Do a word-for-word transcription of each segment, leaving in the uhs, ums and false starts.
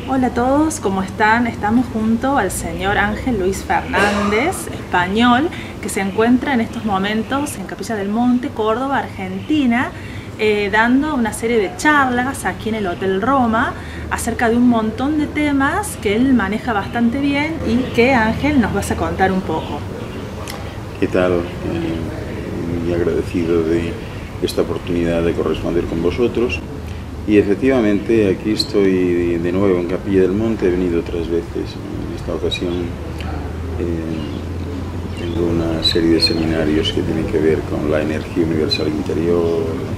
Hola a todos, ¿cómo están? Estamos junto al señor Ángel Luis Fernández, español, que se encuentra en estos momentos en Capilla del Monte, Córdoba, Argentina, eh, dando una serie de charlas aquí en el Hotel Roma acerca de un montón de temas que él maneja bastante bien y que, Ángel, nos vas a contar un poco. ¿Qué tal? Eh, muy agradecido de esta oportunidad de corresponder con vosotros. Y efectivamente aquí estoy de nuevo en Capilla del Monte, he venido otras veces. En esta ocasión eh, tengo una serie de seminarios que tienen que ver con la energía universal interior,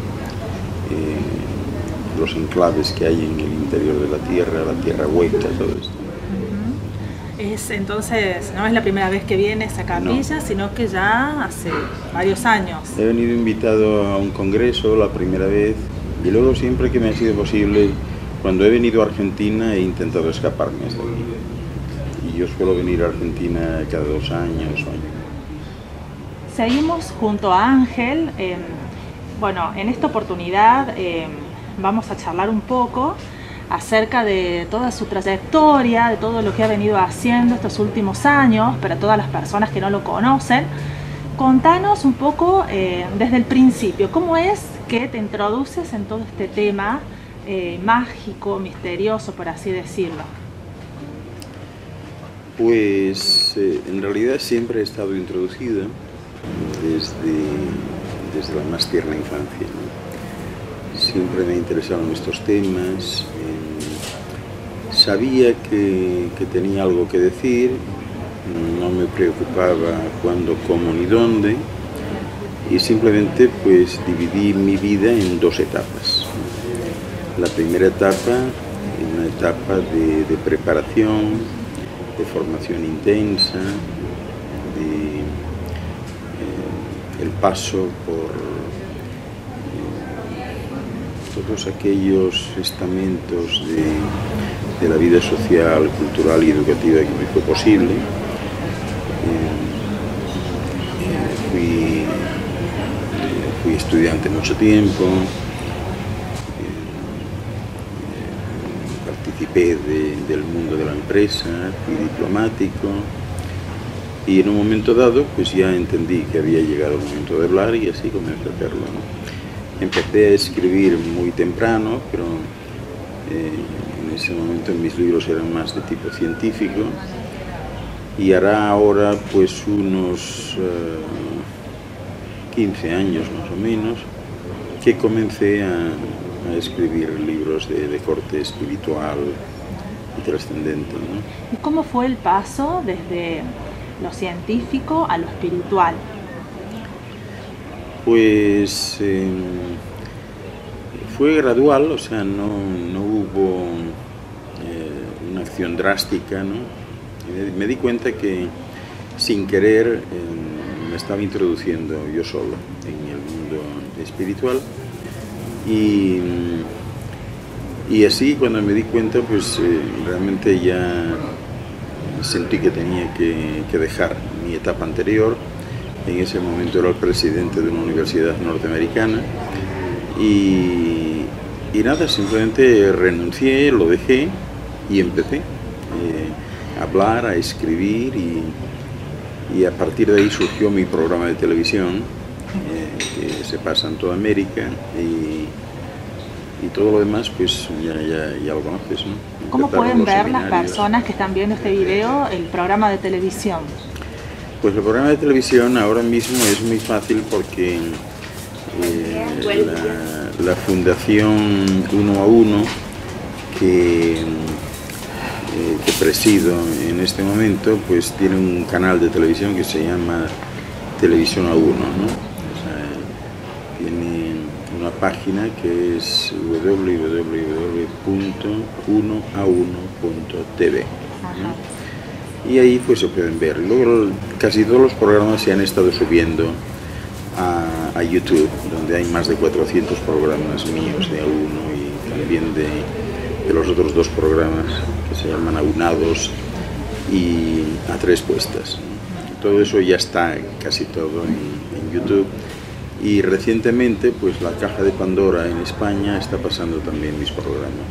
eh, los enclaves que hay en el interior de la Tierra, la Tierra hueca, todo esto. Es, entonces, no es la primera vez que vienes a Capilla, no, sino que ya hace varios años. He venido invitado a un congreso la primera vez. Y luego siempre que me ha sido posible, cuando he venido a Argentina he intentado escaparme hasta aquí. Y yo suelo venir a Argentina cada dos años o año. Seguimos junto a Ángel. Eh, bueno, en esta oportunidad eh, vamos a charlar un poco acerca de toda su trayectoria, de todo lo que ha venido haciendo estos últimos años, para todas las personas que no lo conocen. Contanos un poco eh, desde el principio, ¿cómo es que te introduces en todo este tema eh, mágico, misterioso, por así decirlo? Pues eh, en realidad siempre he estado introducida desde, desde la más tierna infancia, ¿no? Siempre me interesaron estos temas, eh, sabía que, que tenía algo que decir, no me preocupaba cuándo, cómo ni dónde. Y simplemente pues dividí mi vida en dos etapas. La primera etapa, una etapa de, de preparación, de formación intensa, de eh, el paso por eh, todos aquellos estamentos de, de la vida social, cultural y educativa que me fue posible. Eh, eh, fui Fui estudiante mucho tiempo, eh, eh, participé de, del mundo de la empresa, fui diplomático y en un momento dado pues ya entendí que había llegado el momento de hablar y así comencé a hacerlo, ¿no? Empecé a escribir muy temprano, pero eh, en ese momento mis libros eran más de tipo científico y hará ahora pues unos Uh, quince años más o menos, que comencé a, a escribir libros de, de corte espiritual y trascendente, ¿no? ¿Y cómo fue el paso desde lo científico a lo espiritual? Pues eh, fue gradual, o sea, no, no hubo eh, una acción drástica, ¿no? Me, me di cuenta que sin querer eh, me estaba introduciendo yo solo en el mundo espiritual y, y así cuando me di cuenta pues eh, realmente ya sentí que tenía que, que dejar mi etapa anterior. En ese momento era el presidente de una universidad norteamericana y, y nada, simplemente renuncié, lo dejé y empecé eh, a hablar, a escribir y Y a partir de ahí surgió mi programa de televisión, eh, que se pasa en toda América, y, y todo lo demás, pues ya, ya, ya lo conoces, ¿no? ¿Cómo pueden ver las personas que están viendo este video el programa de televisión? Pues el programa de televisión ahora mismo es muy fácil porque eh, la, la Fundación Uno a Uno, que... que presido en este momento, pues tiene un canal de televisión que se llama Televisión a Uno, ¿no? O sea, tiene una página que es w w w punto uno a uno punto t v, ¿no? Y ahí pues se pueden ver. Luego casi todos los programas se han estado subiendo a, a YouTube, donde hay más de cuatrocientos programas míos de A uno y también de, de los otros dos programas que se llaman Aunados y A Tres Puestas. Todo eso ya está casi todo en, en YouTube y recientemente pues la Caja de Pandora en España está pasando también mis programas.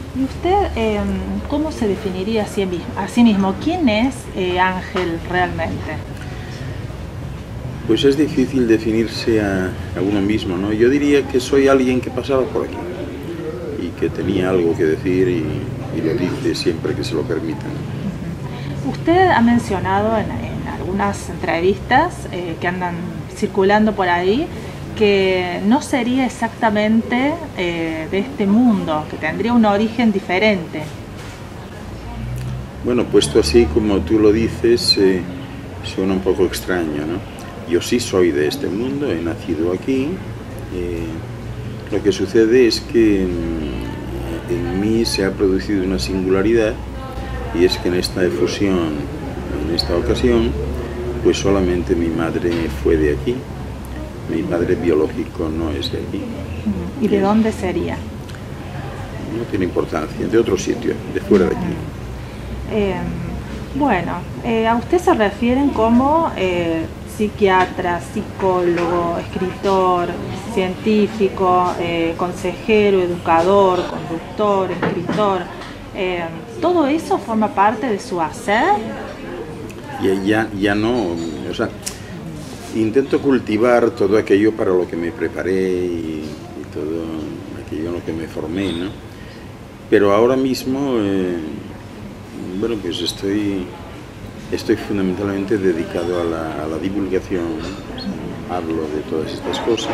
¿Y usted eh, cómo se definiría a sí mismo? A sí mismo? ¿Quién es eh, Ángel realmente? Pues es difícil definirse a, a uno mismo, ¿no? Yo diría que soy alguien que pasaba por aquí y que tenía algo que decir y, y lo dice siempre que se lo permitan. Usted ha mencionado en, en algunas entrevistas eh, que andan circulando por ahí que no sería exactamente eh, de este mundo, que tendría un origen diferente. Bueno, puesto así como tú lo dices, eh, suena un poco extraño, ¿no? Yo sí soy de este mundo, he nacido aquí. Eh, lo que sucede es que en, en mí se ha producido una singularidad, y es que en esta efusión, en esta ocasión, pues solamente mi madre fue de aquí. Mi padre biológico no es de aquí. ¿Y de dónde sería? No tiene importancia, de otro sitio, de fuera de aquí. Eh, bueno, eh, a usted se refieren como eh, psiquiatra, psicólogo, escritor, científico, eh, consejero, educador, conductor, escritor. Eh, ¿Todo eso forma parte de su hacer? Ya, ya, ya no, o sea, intento cultivar todo aquello para lo que me preparé y, y todo aquello en lo que me formé, ¿no? Pero ahora mismo, eh, bueno, pues estoy, estoy fundamentalmente dedicado a la, a la divulgación, ¿no? O sea, hablo de todas estas cosas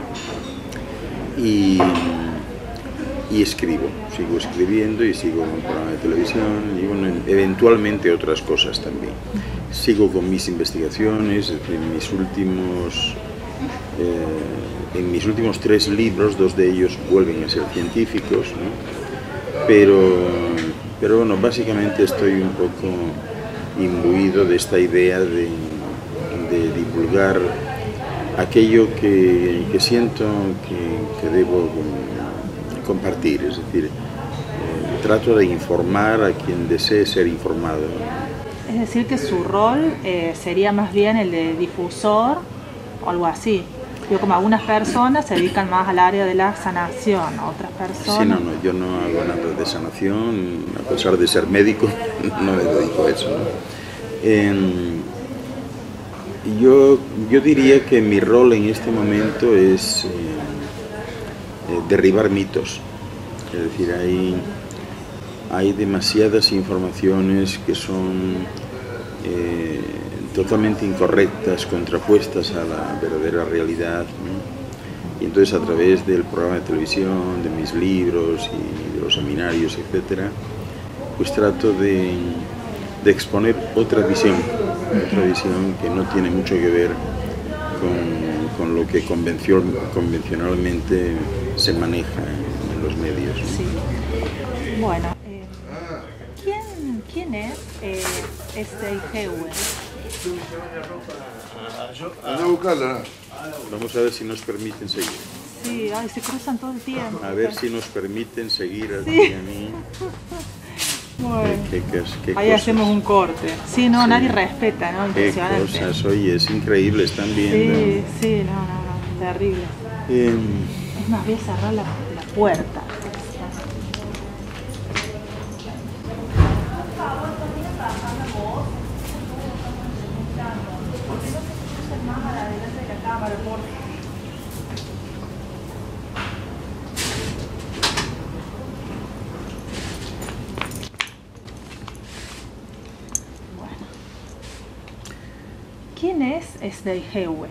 y, y escribo, sigo escribiendo y sigo en un programa de televisión y bueno, eventualmente otras cosas también. Sigo con mis investigaciones, en mis últimos, eh, en mis últimos tres libros, dos de ellos vuelven a ser científicos, ¿no? Pero, pero bueno, básicamente estoy un poco imbuido de esta idea de, de divulgar aquello que, que siento que, que debo compartir, es decir, eh, trato de informar a quien desee ser informado, ¿no? Es decir, que su rol eh, sería más bien el de difusor o algo así. Yo, como algunas personas se dedican más al área de la sanación, otras personas... Sí, no, no, yo no hago nada de sanación, a pesar de ser médico, no me dedico a eso, ¿no? Eh, yo, yo diría que mi rol en este momento es eh, eh, derribar mitos, es decir, hay... Hay demasiadas informaciones que son eh, totalmente incorrectas, contrapuestas a la verdadera realidad, ¿no? Y entonces a través del programa de televisión, de mis libros y de los seminarios, etcétera, pues trato de, de exponer otra visión, otra visión que no tiene mucho que ver con, con lo que convencio, convencionalmente se maneja en, en los medios, ¿no? Sí. Bueno. ¿Quién es eh, Seiheiwe? Anda a buscarla. Vamos a ver si nos permiten seguir. Sí, ay, se cruzan todo el tiempo. A ver si nos permiten seguir a ti sí. y a mí. Bueno, ¿Qué, qué, qué ahí cosas? Hacemos un corte. Sí, no, sí. Nadie respeta, ¿no? Qué Impresionante. cosas, oye, es increíble, están viendo. Sí, sí, no, no, no, terrible. Eh, es más, voy a cerrar la, la puerta. ¿Quién es Seiheiwe?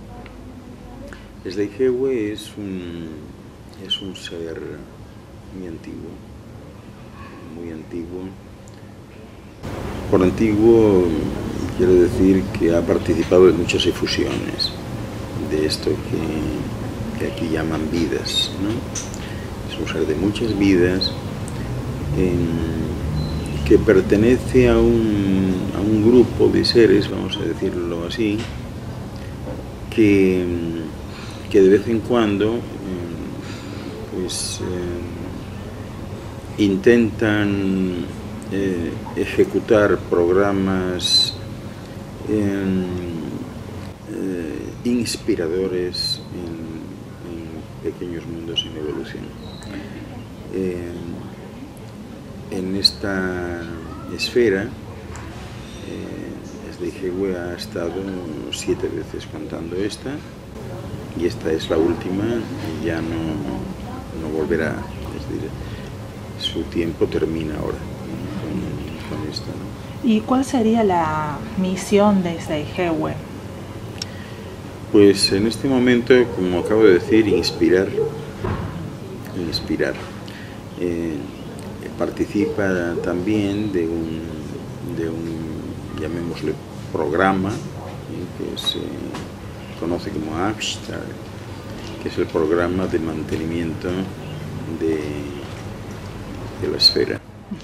Seiheiwe es un, es un ser muy antiguo, muy antiguo. Por antiguo quiero decir que ha participado en muchas efusiones de esto que, que aquí llaman vidas, ¿no? Es un ser de muchas vidas en, que pertenece a un, a un grupo de seres, vamos a decirlo así, que, que de vez en cuando pues, eh, intentan eh, ejecutar programas eh, eh, inspiradores en, en pequeños mundos en evolución. Eh, en esta esfera, Sdeigehwe ha estado siete veces contando esta, y esta es la última y ya no, no volverá. Es decir, su tiempo termina ahora, ¿no? con, con esta, ¿no? ¿Y cuál sería la misión de Sdeigehwe? Pues en este momento, como acabo de decir, inspirar. inspirar. Eh, participa también de un, de un, llamémosle, programa, eh, que se conoce como Afstar, que es el programa de mantenimiento de, de la esfera.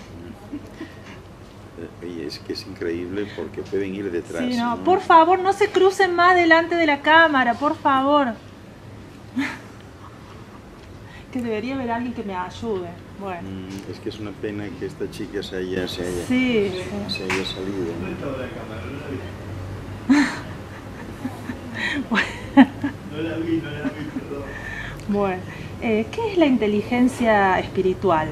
Oye, es que es increíble porque pueden ir detrás. Sí, no, ¿no? Por favor, no se crucen más delante de la cámara, por favor. Que debería haber alguien que me ayude. Bueno. Mm, es que es una pena que esta chica se haya, se haya, sí, se haya salido, ¿no? Bueno. No la vi, no la vi, perdón. Bueno, eh, ¿qué es la inteligencia espiritual?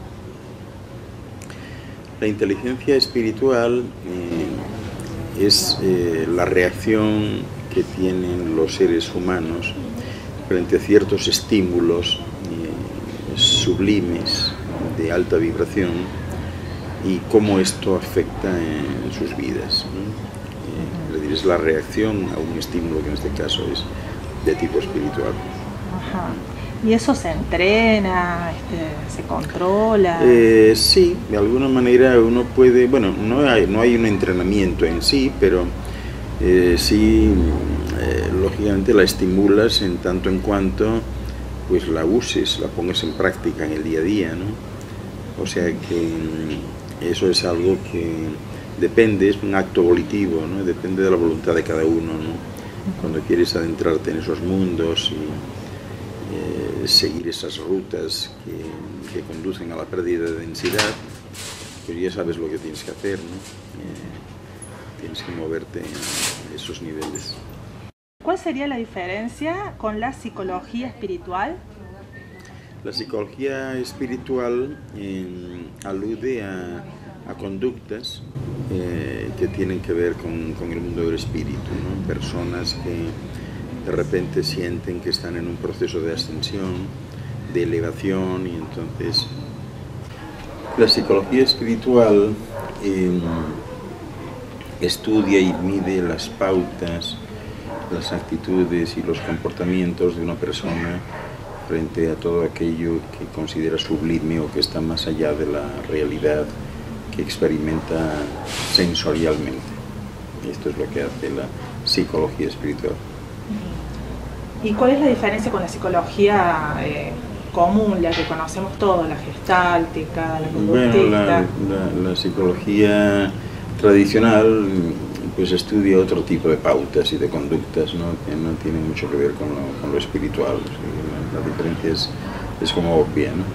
La inteligencia espiritual eh, es eh, la reacción que tienen los seres humanos frente a ciertos estímulos eh, sublimes de alta vibración y cómo esto afecta en sus vidas, ¿no? Eh, es decir, es la reacción a un estímulo que en este caso es de tipo espiritual. Ajá. ¿Y eso se entrena, este, se controla? Eh, sí, de alguna manera uno puede, bueno, no hay, no hay un entrenamiento en sí, pero eh, sí, eh, lógicamente la estimulas en tanto en cuanto pues la uses, la pongas en práctica en el día a día, ¿no? O sea que eso es algo que depende, es un acto volitivo, ¿no? Depende de la voluntad de cada uno, ¿no? Cuando quieres adentrarte en esos mundos y Eh, seguir esas rutas que, que conducen a la pérdida de densidad, pues ya sabes lo que tienes que hacer, ¿no? Eh, tienes que moverte a esos niveles. ¿Cuál sería la diferencia con la psicología espiritual? La psicología espiritual eh, alude a, a conductas eh, que tienen que ver con, con el mundo del espíritu, ¿no? Personas que de repente sienten que están en un proceso de ascensión, de elevación, y entonces la psicología espiritual eh, estudia y mide las pautas, las actitudes y los comportamientos de una persona frente a todo aquello que considera sublime o que está más allá de la realidad que experimenta sensorialmente. Esto es lo que hace la psicología espiritual. ¿Y cuál es la diferencia con la psicología eh, común, la que conocemos todos, la gestáltica, la conductista? Bueno, la, la, la psicología tradicional pues estudia otro tipo de pautas y de conductas, ¿no? Que no tienen mucho que ver con lo, con lo espiritual. La, la diferencia es, es como obvia, ¿no?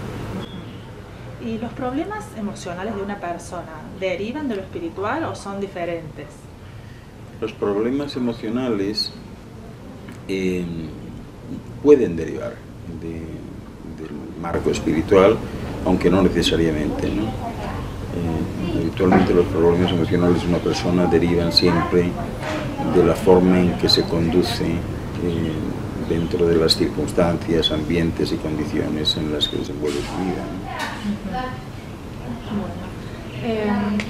¿Y los problemas emocionales de una persona derivan de lo espiritual o son diferentes? Los problemas emocionales Eh, pueden derivar de, del marco espiritual, aunque no necesariamente, ¿no? Eh, habitualmente los problemas emocionales de una persona derivan siempre de la forma en que se conduce eh, dentro de las circunstancias, ambientes y condiciones en las que desenvuelve su vida, ¿no? Bueno, eh,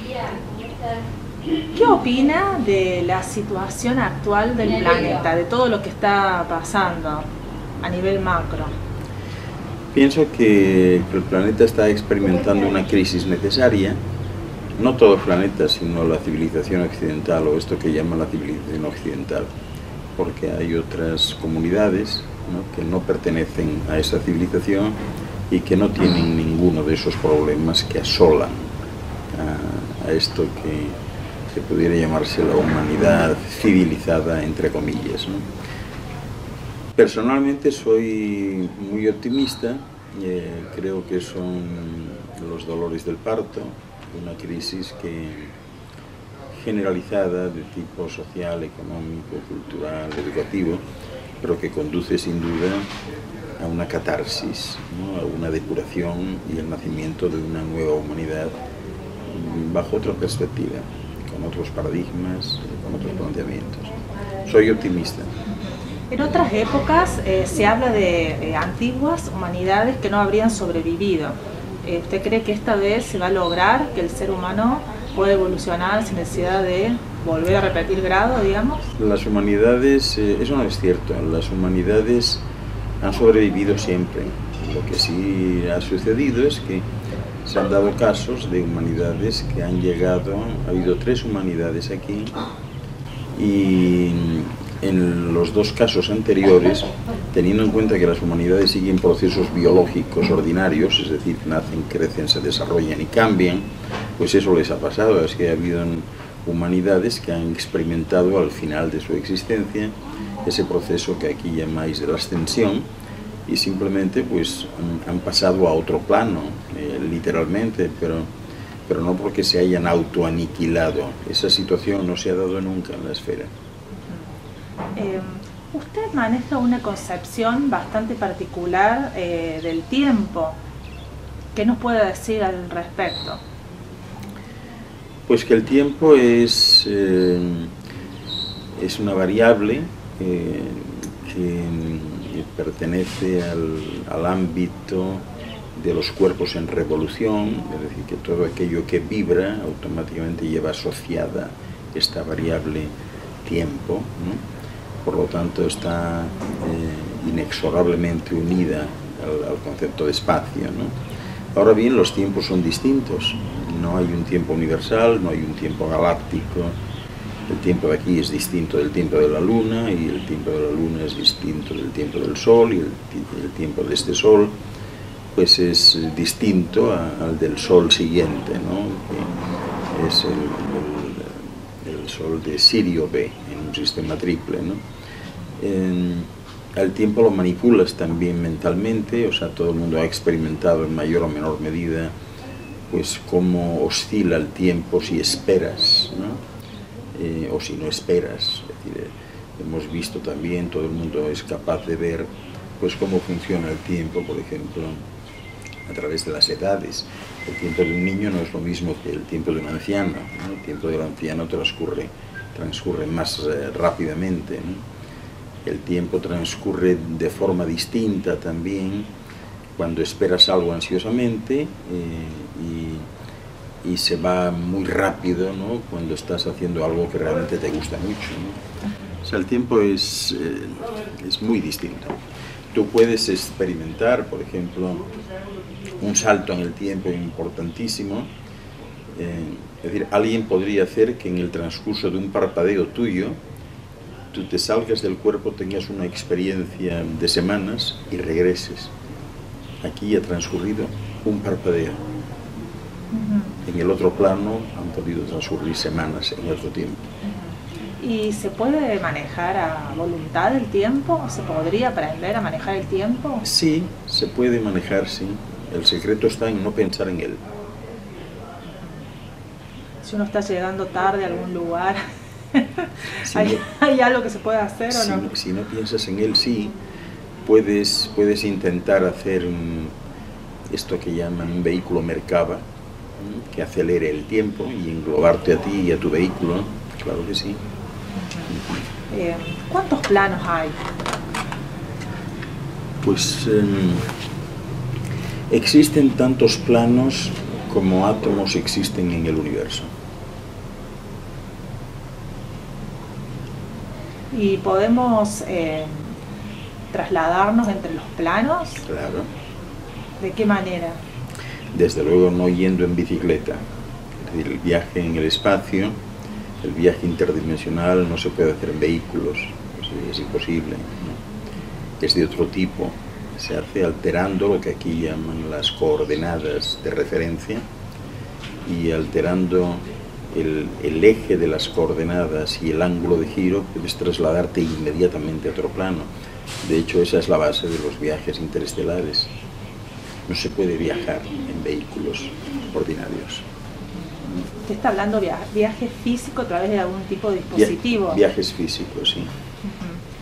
¿qué opina de la situación actual del planeta, de todo lo que está pasando a nivel macro? Pienso que el planeta está experimentando una crisis necesaria, no todo el planeta, sino la civilización occidental, o esto que llaman la civilización occidental, porque hay otras comunidades, ¿no?, que no pertenecen a esa civilización y que no tienen ninguno de esos problemas que asolan a, a esto que que pudiera llamarse la humanidad civilizada, entre comillas, ¿no? Personalmente soy muy optimista, eh, creo que son los dolores del parto, una crisis que generalizada de tipo social, económico, cultural, educativo, pero que conduce sin duda a una catarsis, ¿no? A una depuración y el nacimiento de una nueva humanidad bajo otra perspectiva, con otros paradigmas, con otros planteamientos. Soy optimista. En otras épocas eh, se habla de eh, antiguas humanidades que no habrían sobrevivido. Eh, ¿Usted cree que esta vez se va a lograr que el ser humano pueda evolucionar sin necesidad de volver a repetir grado, digamos? Las humanidades, eh, eso no es cierto, las humanidades han sobrevivido siempre. Lo que sí ha sucedido es que se han dado casos de humanidades que han llegado, ha habido tres humanidades aquí, y en los dos casos anteriores, teniendo en cuenta que las humanidades siguen procesos biológicos ordinarios, es decir, nacen, crecen, se desarrollan y cambian, pues eso les ha pasado, es que ha habido humanidades que han experimentado al final de su existencia ese proceso que aquí llamáis de la ascensión, y simplemente pues han pasado a otro plano, eh, literalmente, pero, pero no porque se hayan autoaniquilado. Esa situación no se ha dado nunca en la esfera. Eh, usted maneja una concepción bastante particular eh, del tiempo. ¿Qué nos puede decir al respecto? Pues que el tiempo es, eh, es una variable eh, que pertenece al, al ámbito de los cuerpos en revolución, es decir, que todo aquello que vibra automáticamente lleva asociada esta variable tiempo, ¿no? Por lo tanto está eh, inexorablemente unida al, al concepto de espacio, ¿no? Ahora bien, los tiempos son distintos, no hay un tiempo universal, no hay un tiempo galáctico. El tiempo de aquí es distinto del tiempo de la Luna, y el tiempo de la Luna es distinto del tiempo del Sol, y el, el tiempo de este Sol pues es distinto a, al del Sol siguiente, ¿no? Que es el, el, el Sol de Sirio B, en un sistema triple, ¿no? En, al tiempo lo manipulas también mentalmente, o sea, todo el mundo ha experimentado en mayor o menor medida pues cómo oscila el tiempo si esperas, ¿no? Eh, o si no esperas. Es decir, eh, hemos visto también, todo el mundo es capaz de ver pues cómo funciona el tiempo, por ejemplo, a través de las edades. El tiempo de un niño no es lo mismo que el tiempo de un anciano, ¿no? El tiempo del anciano transcurre, transcurre más eh, rápidamente, ¿no? El tiempo transcurre de forma distinta también cuando esperas algo ansiosamente eh, y, y se va muy rápido, ¿no? Cuando estás haciendo algo que realmente te gusta mucho, ¿no? O sea, el tiempo es, eh, es muy distinto. Tú puedes experimentar, por ejemplo, un salto en el tiempo importantísimo. Eh, es decir, alguien podría hacer que en el transcurso de un parpadeo tuyo tú te salgas del cuerpo, tengas una experiencia de semanas y regreses. Aquí ha transcurrido un parpadeo. Uh-huh. En el otro plano han podido transcurrir semanas en otro tiempo. Uh-huh. ¿Y se puede manejar a voluntad el tiempo? ¿Se podría aprender a manejar el tiempo? Sí, se puede manejar, sí. El secreto está en no pensar en él. Si uno está llegando tarde a algún lugar, si ¿hay, no, ¿hay algo que se puede hacer si, o no? Si no piensas en él, sí. Puedes, puedes intentar hacer un, esto que llaman un vehículo Merkaba, que acelere el tiempo y englobarte a ti y a tu vehículo. Claro que sí. Uh-huh. eh, ¿Cuántos planos hay? Pues eh, existen tantos planos como átomos existen en el universo. ¿Y podemos eh, trasladarnos entre los planos? Claro. ¿De qué manera? Desde luego no yendo en bicicleta. Es decir, el viaje en el espacio, el viaje interdimensional no se puede hacer en vehículos, es, es imposible, ¿no? Es de otro tipo. Se hace alterando lo que aquí llaman las coordenadas de referencia y alterando el, el eje de las coordenadas y el ángulo de giro puedes trasladarte inmediatamente a otro plano. De hecho, esa es la base de los viajes interestelares. No se puede viajar en vehículos ordinarios. ¿Usted está hablando de viaje físico a través de algún tipo de dispositivo? Via viajes físicos, sí. Uh-huh.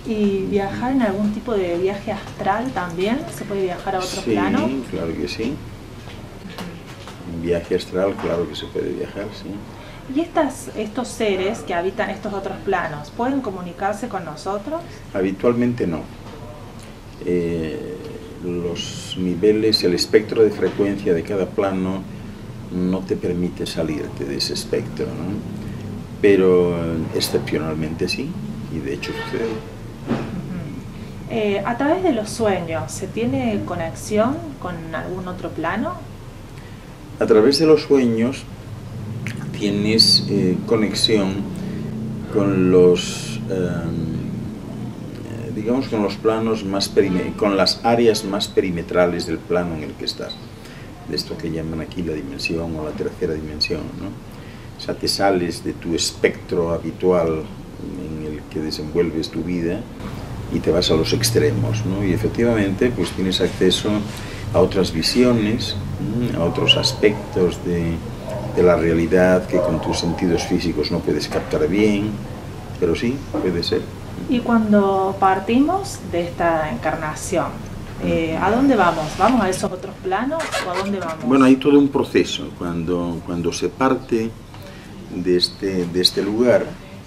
¿Y viajar en algún tipo de viaje astral también? ¿Se puede viajar a otro sí, plano? Sí, claro que sí. En viaje astral, claro que se puede viajar, sí. ¿Y estas, estos seres que habitan estos otros planos, pueden comunicarse con nosotros? Habitualmente no. Eh, los niveles, el espectro de frecuencia de cada plano no te permite salirte de ese espectro, ¿no? Pero excepcionalmente sí, y de hecho sucede. Uh-huh. eh, ¿A través de los sueños se tiene conexión con algún otro plano? A través de los sueños tienes eh, conexión con los, eh, digamos, con los planos más con las áreas más perimetrales del plano en el que estás, de esto que llaman aquí la dimensión o la tercera dimensión, ¿no? O sea, te sales de tu espectro habitual en el que desenvuelves tu vida y te vas a los extremos, ¿no? Y efectivamente, pues tienes acceso a otras visiones, a otros aspectos de de la realidad que con tus sentidos físicos no puedes captar bien, pero sí, puede ser. Y cuando partimos de esta encarnación, eh, ¿a dónde vamos? ¿Vamos a esos otros planos o a dónde vamos? Bueno, hay todo un proceso. Cuando, cuando se parte de este, de este lugar,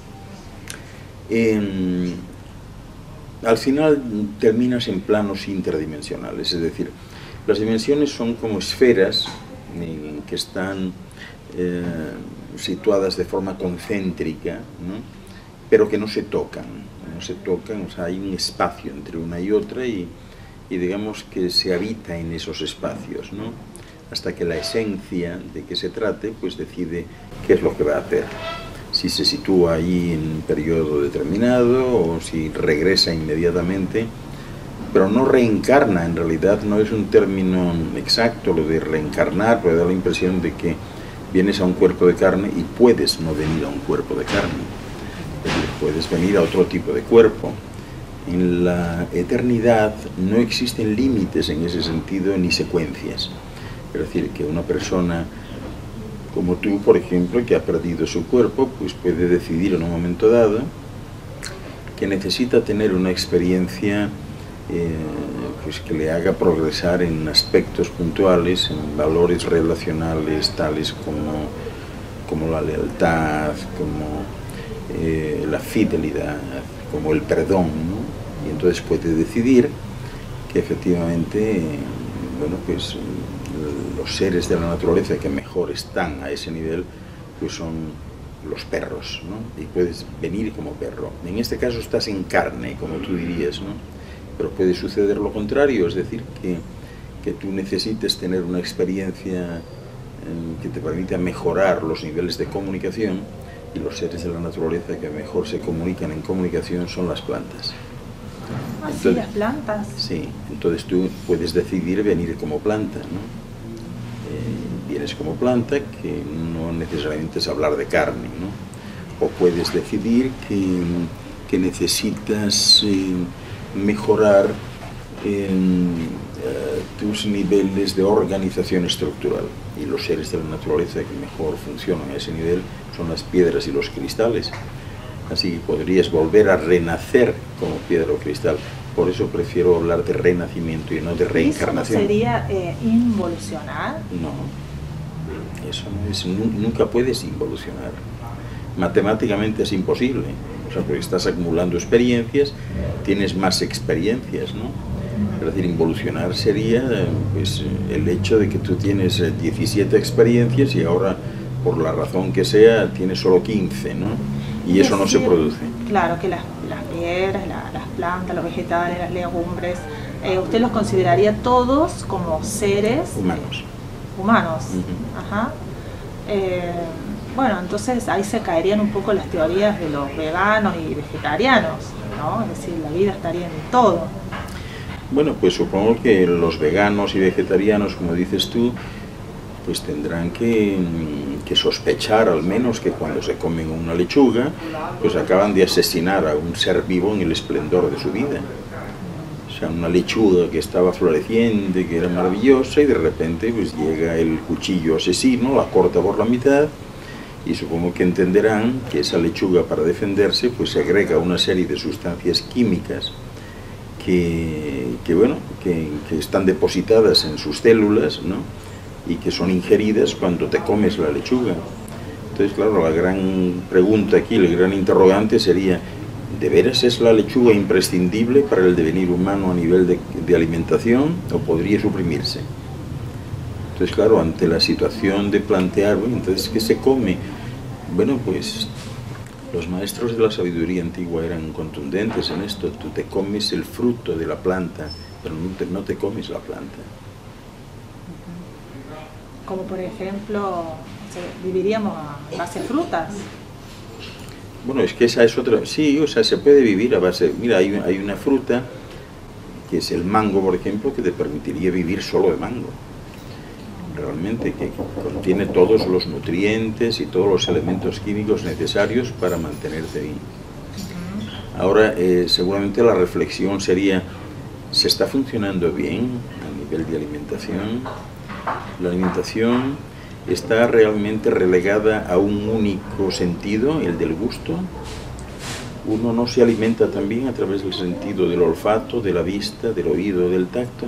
eh, al final terminas en planos interdimensionales, es decir, las dimensiones son como esferas en que están Eh, situadas de forma concéntrica, ¿no? Pero que no se tocan, no se tocan, o sea, hay un espacio entre una y otra y, y digamos que se habita en esos espacios, ¿no? Hasta que la esencia de que se trate, pues decide qué es lo que va a hacer. Si se sitúa ahí en un periodo determinado o si regresa inmediatamente, pero no reencarna, en realidad no es un término exacto lo de reencarnar, puede dar la impresión de que vienes a un cuerpo de carne y puedes no venir a un cuerpo de carne, es decir, puedes venir a otro tipo de cuerpo. En la eternidad no existen límites en ese sentido ni secuencias, es decir, que una persona como tú, por ejemplo, que ha perdido su cuerpo, pues puede decidir en un momento dado que necesita tener una experiencia eh, pues que le haga progresar en aspectos puntuales, en valores relacionales tales como, como la lealtad, como eh, la fidelidad, como el perdón, ¿no? Y entonces puede decidir que efectivamente, eh, bueno, pues los seres de la naturaleza que mejor están a ese nivel, pues son los perros, ¿no? Y puedes venir como perro. En este caso estás en carne, como tú dirías, ¿no? Pero puede suceder lo contrario, es decir, que, que tú necesites tener una experiencia eh, que te permita mejorar los niveles de comunicación, y los seres de la naturaleza que mejor se comunican en comunicación son las plantas. Ah, entonces, sí, las plantas. Sí, entonces tú puedes decidir venir como planta, ¿no? Eh, vienes como planta, que no necesariamente es hablar de carne, ¿no? O puedes decidir que, que necesitas eh, mejorar en eh, tus niveles de organización estructural, y los seres de la naturaleza que mejor funcionan a ese nivel son las piedras y los cristales, así que podrías volver a renacer como piedra o cristal. Por eso prefiero hablar de renacimiento y no de reencarnación. ¿Eso sería eh, involucionar? No, eso no es, nunca puedes involucionar. Matemáticamente es imposible, o sea, porque estás acumulando experiencias, tienes más experiencias, ¿no? Es decir, involucionar sería pues, el hecho de que tú tienes diecisiete experiencias y ahora, por la razón que sea, tienes solo quince, ¿no? Y eso no se produce. Claro, que las, las piedras, la, las plantas, los vegetales, las legumbres, eh, ¿usted los consideraría todos como seres humanos? Humanos, uh-huh. Ajá. Eh, bueno, entonces ahí se caerían un poco las teorías de los veganos y vegetarianos, ¿no? Es decir, la vida estaría en todo. Bueno, pues supongo que los veganos y vegetarianos, como dices tú, pues tendrán que, que sospechar al menos que cuando se comen una lechuga, pues acaban de asesinar a un ser vivo en el esplendor de su vida. O sea, una lechuga que estaba floreciente, que era maravillosa, y de repente pues llega el cuchillo asesino, la corta por la mitad Y supongo que entenderán que esa lechuga, para defenderse, pues segrega una serie de sustancias químicas que, que bueno, que, que están depositadas en sus células, ¿no? Y que son ingeridas cuando te comes la lechuga. Entonces, claro, la gran pregunta aquí, el gran interrogante sería: ¿de veras es la lechuga imprescindible para el devenir humano a nivel de, de alimentación, o podría suprimirse? Entonces, claro, ante la situación de plantear, bueno, entonces, ¿qué se come? Bueno, pues los maestros de la sabiduría antigua eran contundentes en esto. Tú te comes el fruto de la planta, pero no te, no te comes la planta. Como por ejemplo, viviríamos a base de frutas. Bueno, es que esa es otra... Sí, o sea, se puede vivir a base... Mira, hay, hay una fruta, que es el mango, por ejemplo, que te permitiría vivir solo de mango. Realmente, que contiene todos los nutrientes y todos los elementos químicos necesarios para mantenerte bien. Ahora, eh, seguramente la reflexión sería: ¿se está funcionando bien a nivel de alimentación? La alimentación está realmente relegada a un único sentido, el del gusto. Uno no se alimenta también a través del sentido del olfato, de la vista, del oído, del tacto.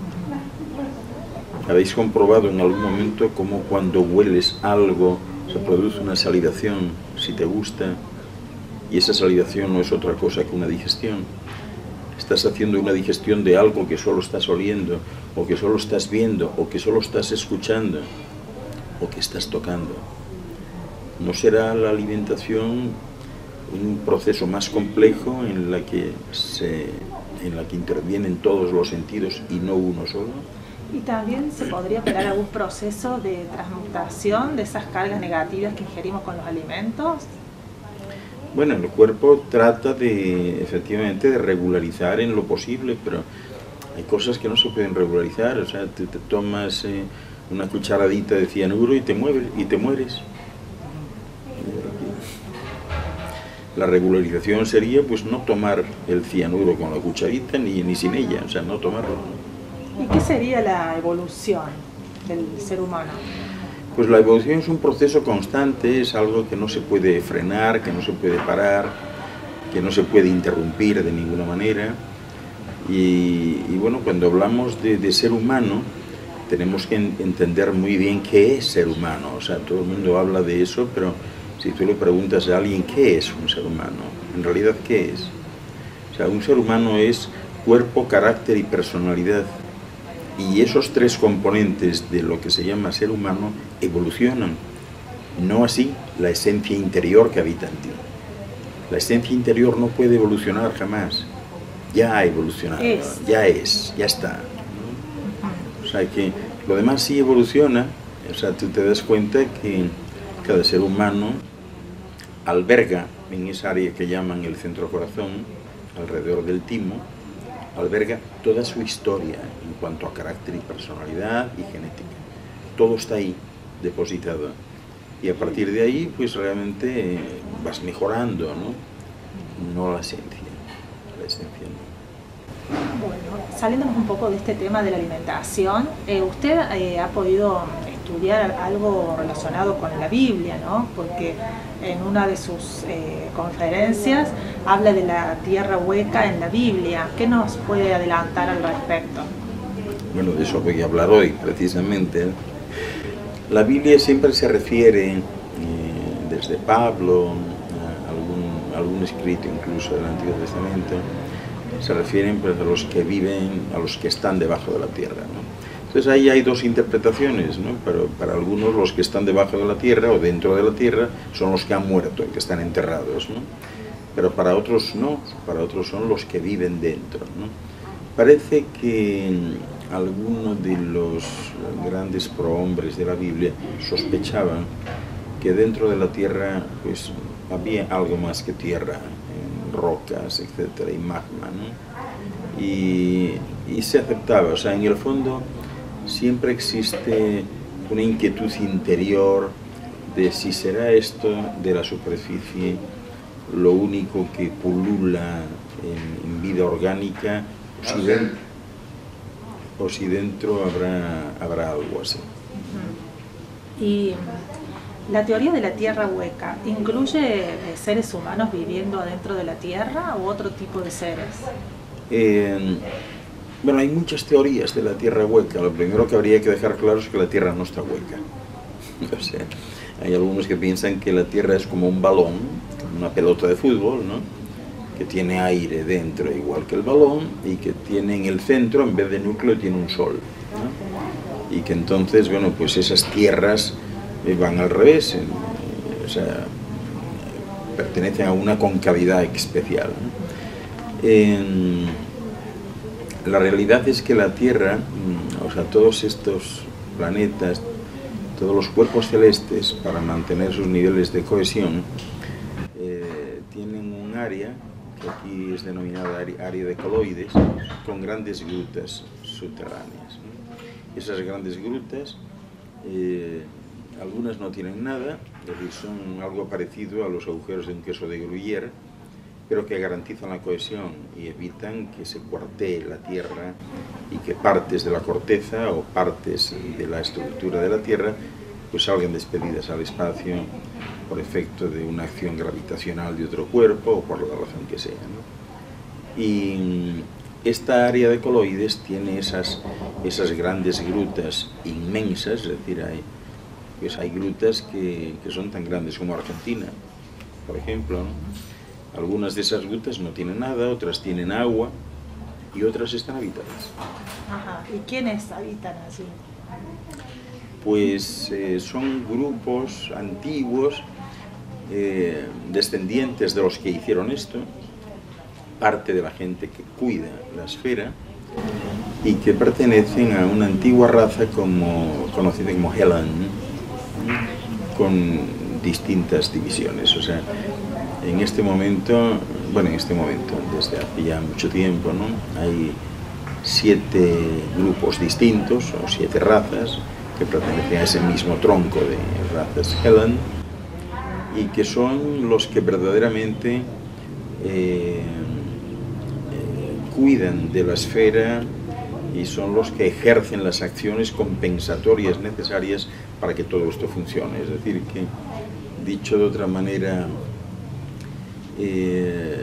¿Habéis comprobado en algún momento cómo cuando hueles algo se produce una salivación, si te gusta, y esa salivación no es otra cosa que una digestión? Estás haciendo una digestión de algo que solo estás oliendo, o que solo estás viendo, o que solo estás escuchando, o que estás tocando. ¿No será la alimentación un proceso más complejo en la que se, en la que intervienen todos los sentidos y no uno solo? Y también se podría operar algún proceso de transmutación de esas cargas negativas que ingerimos con los alimentos. Bueno, el cuerpo trata de, efectivamente, de regularizar en lo posible, pero hay cosas que no se pueden regularizar. O sea, te, te tomas eh, una cucharadita de cianuro y te mueves y te mueres. La regularización sería, pues, no tomar el cianuro con la cucharita ni, ni sin ella, o sea, no tomarlo. ¿Y qué sería la evolución del ser humano? Pues la evolución es un proceso constante, es algo que no se puede frenar, que no se puede parar, que no se puede interrumpir de ninguna manera. Y, y bueno, cuando hablamos de, de ser humano, tenemos que en, entender muy bien qué es ser humano. O sea, todo el mundo habla de eso, pero si tú le preguntas a alguien qué es un ser humano, en realidad, ¿qué es? O sea, un ser humano es cuerpo, carácter y personalidad. Y esos tres componentes de lo que se llama ser humano evolucionan. No así la esencia interior que habita en ti. La esencia interior no puede evolucionar jamás. Ya ha evolucionado, es. ya es, ya está. O sea que lo demás sí evoluciona. O sea, tú te das cuenta que cada ser humano alberga en esa área que llaman el centro corazón, alrededor del timo, alberga toda su historia en cuanto a carácter y personalidad y genética. Todo está ahí depositado. Y a partir de ahí, pues realmente vas mejorando, ¿no? No la esencia. La esencia no. Bueno, saliéndonos un poco de este tema de la alimentación, eh, usted eh, ha podido estudiar algo relacionado con la Biblia, ¿no? Porque en una de sus eh, conferencias habla de la tierra hueca en la Biblia. ¿Qué nos puede adelantar al respecto? Bueno, de eso voy a hablar hoy, precisamente. La Biblia siempre se refiere, eh, desde Pablo, a algún, algún escrito incluso del Antiguo Testamento, se refieren pues, a los que viven, a los que están debajo de la tierra, ¿no? Entonces ahí hay dos interpretaciones, ¿no? Pero para algunos los que están debajo de la tierra o dentro de la tierra son los que han muerto, que están enterrados, ¿no? Pero para otros no, para otros son los que viven dentro, ¿no? Parece que algunos de los grandes prohombres de la Biblia sospechaban que dentro de la tierra pues había algo más que tierra, rocas, etcétera, y magma, ¿no? Y, y se aceptaba, o sea, en el fondo siempre existe una inquietud interior de si será esto de la superficie lo único que pulula en, en vida orgánica, o si, de, o si dentro habrá, habrá algo así. Y La teoría de la tierra hueca, ¿incluye eh, seres humanos viviendo adentro de la tierra o otro tipo de seres? Eh, bueno, hay muchas teorías de la tierra hueca. Lo primero que habría que dejar claro es que la tierra no está hueca. O sea, hay algunos que piensan que la tierra es como un balón, una pelota de fútbol, ¿no?, que tiene aire dentro igual que el balón y que tiene en el centro, en vez de núcleo, tiene un sol, ¿no? Y que entonces, bueno, pues esas tierras van al revés, o sea, pertenecen a una concavidad especial, ¿no? En, la realidad es que la Tierra, o sea, todos estos planetas, todos los cuerpos celestes, para mantener sus niveles de cohesión, eh, tienen un área, que aquí es denominada área de coloides, con grandes grutas subterráneas, ¿no? Esas grandes grutas, eh, algunas no tienen nada, es decir, son algo parecido a los agujeros de un queso de Gruyère, pero que garantizan la cohesión y evitan que se cuartee la Tierra y que partes de la corteza o partes de la estructura de la Tierra pues salgan despedidas al espacio por efecto de una acción gravitacional de otro cuerpo o por la razón que sea, ¿no? Y esta área de coloides tiene esas, esas grandes grutas inmensas, es decir, hay, pues hay grutas que, que son tan grandes como Argentina, por ejemplo, ¿no? Algunas de esas grutas no tienen nada, otras tienen agua y otras están habitadas. Ajá. ¿Y quiénes habitan allí? Pues eh, son grupos antiguos, eh, descendientes de los que hicieron esto, parte de la gente que cuida la esfera y que pertenecen a una antigua raza como, conocida como Hellan, con distintas divisiones. O sea, en este momento, bueno, en este momento, desde hace ya mucho tiempo, ¿no?, hay siete grupos distintos, o siete razas, que pertenecen a ese mismo tronco de razas Hellan, y que son los que verdaderamente eh, eh, cuidan de la esfera y son los que ejercen las acciones compensatorias necesarias para que todo esto funcione. Es decir, que, dicho de otra manera eh,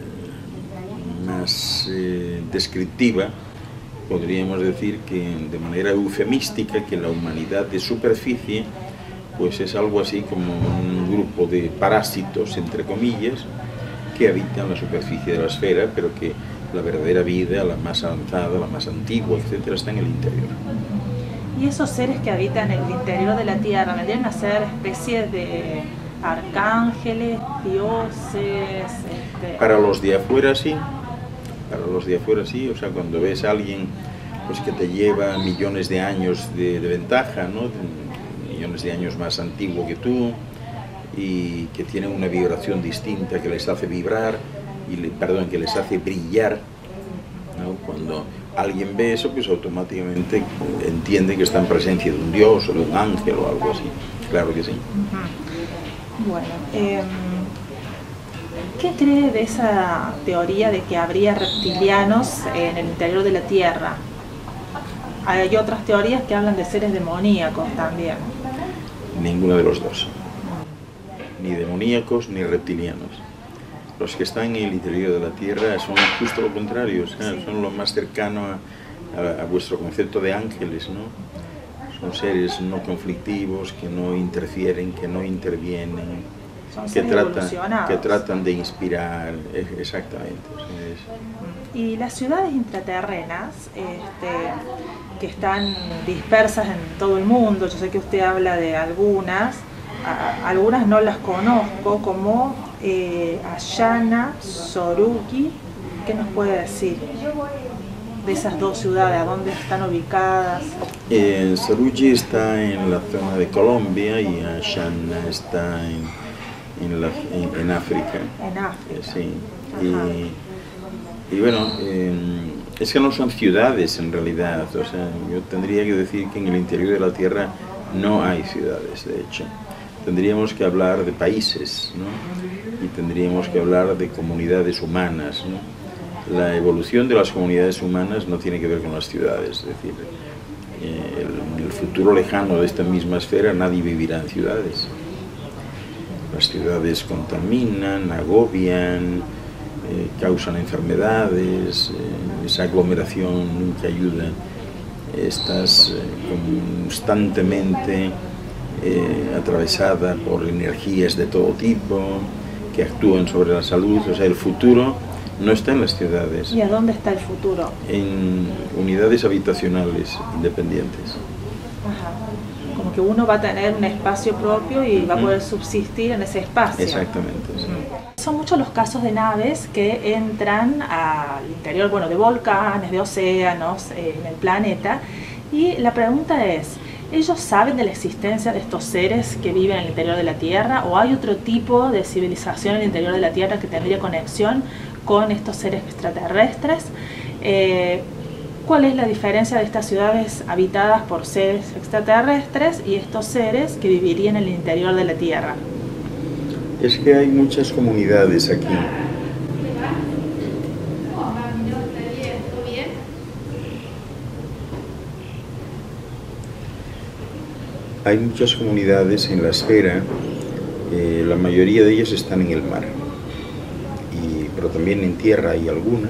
más eh, descriptiva, podríamos decir que de manera eufemística que la humanidad de superficie pues es algo así como un grupo de parásitos, entre comillas, que habitan la superficie de la esfera, pero que la verdadera vida, la más avanzada, la más antigua, etcétera, está en el interior. ¿Y esos seres que habitan en el interior de la Tierra vendrían a ser especies de arcángeles, dioses? Este... Para los de afuera sí, para los de afuera sí, o sea, cuando ves a alguien pues que te lleva millones de años de, de ventaja, ¿no?, de, millones de años más antiguo que tú, y que tiene una vibración distinta que les hace vibrar, y le, perdón, que les hace brillar, ¿no? Cuando alguien ve eso, pues automáticamente entiende que está en presencia de un dios o de un ángel o algo así. Claro que sí. Uh-huh. Bueno, eh, ¿qué cree de esa teoría de que habría reptilianos en el interior de la Tierra? Hay otras teorías que hablan de seres demoníacos también. Ninguno de los dos. Ni demoníacos ni reptilianos. Los que están en el interior de la Tierra son justo lo contrario, o sea, sí. son lo más cercano a, a, a vuestro concepto de ángeles, ¿no? Son seres no conflictivos, que no interfieren, que no intervienen, que tratan, que tratan de inspirar, exactamente. O sea, es... Y las ciudades intraterrenas, este, que están dispersas en todo el mundo, yo sé que usted habla de algunas, a, algunas no las conozco, como eh, Ayana, Soruki. ¿Qué nos puede decir de esas dos ciudades? ¿A dónde están ubicadas? Eh, Soruki está en la zona de Colombia y Ayana está en, en, la, en, en África. En África. Sí. Y, y bueno, eh, es que no son ciudades en realidad. O sea, yo tendría que decir que en el interior de la Tierra no hay ciudades, de hecho. Tendríamos que hablar de países, ¿no? Y tendríamos que hablar de comunidades humanas, ¿no? La evolución de las comunidades humanas no tiene que ver con las ciudades, es decir, eh, el, en el futuro lejano de esta misma esfera nadie vivirá en ciudades. Las ciudades contaminan, agobian, eh, causan enfermedades, eh, esa aglomeración nunca ayuda. Estás eh, constantemente eh, atravesada por energías de todo tipo que actúan sobre la salud. O sea, el futuro no está en las ciudades. ¿Y a dónde está el futuro? En unidades habitacionales independientes. Ajá. Como que uno va a tener un espacio propio y va a poder subsistir en ese espacio. Exactamente. Sí. Son muchos los casos de naves que entran al interior, bueno, de volcanes, de océanos, eh, en el planeta. Y la pregunta es, ¿ellos saben de la existencia de estos seres que viven en el interior de la Tierra? ¿O hay otro tipo de civilización en el interior de la Tierra que tendría conexión con estos seres extraterrestres? Eh, ¿Cuál es la diferencia de estas ciudades habitadas por seres extraterrestres y estos seres que vivirían en el interior de la Tierra? Es que hay muchas comunidades aquí. Hay muchas comunidades en la esfera, eh, la mayoría de ellas están en el mar, y, pero también en tierra hay alguna,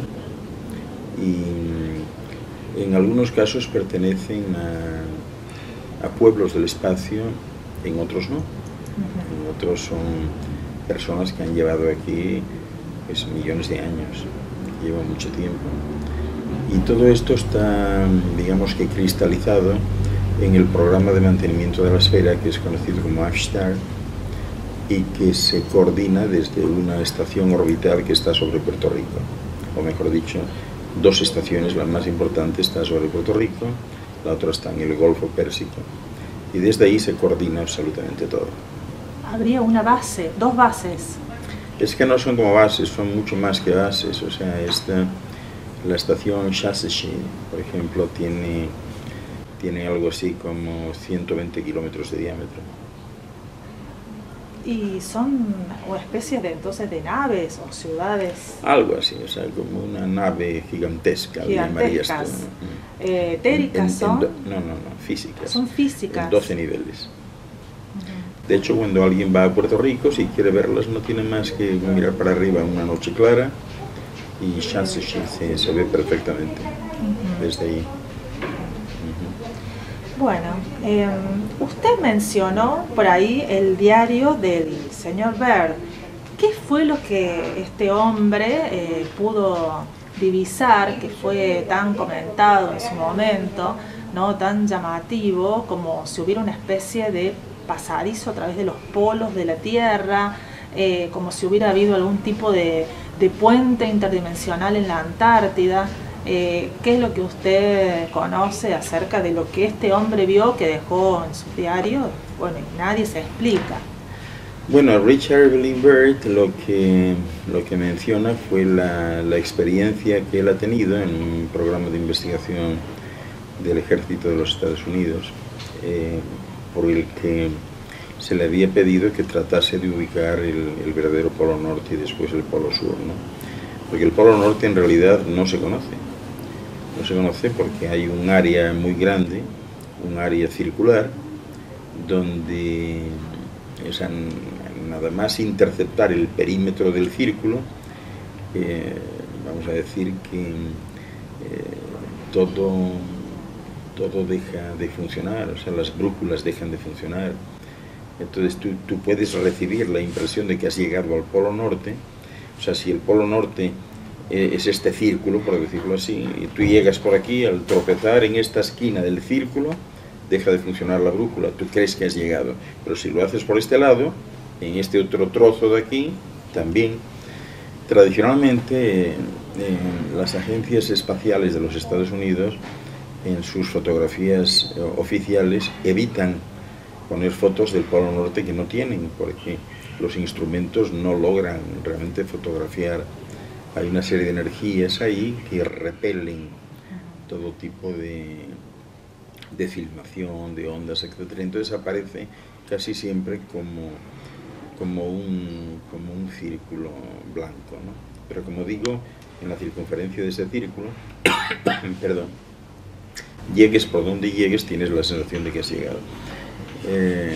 y en algunos casos pertenecen a, a pueblos del espacio, en otros no. En otros son personas que han llevado aquí pues, millones de años, llevan mucho tiempo. Y todo esto está, digamos que cristalizado en el programa de mantenimiento de la esfera, que es conocido como Avstar, y que se coordina desde una estación orbital que está sobre Puerto Rico, o mejor dicho, dos estaciones. La más importante está sobre Puerto Rico, la otra está en el Golfo Pérsico, y desde ahí se coordina absolutamente todo. Habría una base, dos bases. Es que no son como bases, son mucho más que bases. O sea, esta, la estación Shashashi, por ejemplo, tiene, tiene algo así como ciento veinte kilómetros de diámetro. ¿Y son una especie de, entonces, de naves o ciudades? Algo así, o sea, como una nave gigantesca. Gigantescas. Esto, ¿no? Eh, ¿Etéricas en, en, son? en do, no, no, no, físicas. Son físicas. En doce niveles. De hecho, cuando alguien va a Puerto Rico, si quiere verlas, no tiene más que mirar para arriba una noche clara y Shashashi se, se ve perfectamente uh-huh. desde ahí. Uh-huh. Bueno, eh, usted mencionó por ahí el diario del señor Baird. ¿Qué fue lo que este hombre eh, pudo divisar, que fue tan comentado en su momento, ¿no? Tan llamativo, como si hubiera una especie de pasadizo a través de los polos de la Tierra, eh, como si hubiera habido algún tipo de, de puente interdimensional en la Antártida? Eh, ¿Qué es lo que usted conoce acerca de lo que este hombre vio que dejó en su diario? Bueno, nadie se explica. Bueno, Richard Evelyn Byrd lo que, lo que menciona fue la, la experiencia que él ha tenido en un programa de investigación del Ejército de los Estados Unidos, eh, por el que se le había pedido que tratase de ubicar el, el verdadero Polo Norte y después el Polo Sur, ¿no? Porque el Polo Norte en realidad no se conoce. No se conoce porque hay un área muy grande, un área circular, donde, o sea, nada más interceptar el perímetro del círculo, eh, vamos a decir que eh, todo... todo deja de funcionar, o sea, las brújulas dejan de funcionar. Entonces tú, tú puedes recibir la impresión de que has llegado al Polo Norte. O sea, si el Polo Norte eh, es este círculo, por decirlo así, y tú llegas por aquí, al tropezar en esta esquina del círculo, deja de funcionar la brújula, tú crees que has llegado. Pero si lo haces por este lado, en este otro trozo de aquí, también. Tradicionalmente, eh, eh, las agencias espaciales de los Estados Unidos, en sus fotografías eh, oficiales, evitan poner fotos del Polo Norte que no tienen, porque los instrumentos no logran realmente fotografiar. Hay una serie de energías ahí que repelen todo tipo de, de filmación, de ondas, etcétera. Entonces aparece casi siempre como, como, un, como un círculo blanco, ¿no? Pero como digo, en la circunferencia de ese círculo, perdón, llegues por donde llegues, tienes la sensación de que has llegado. Eh,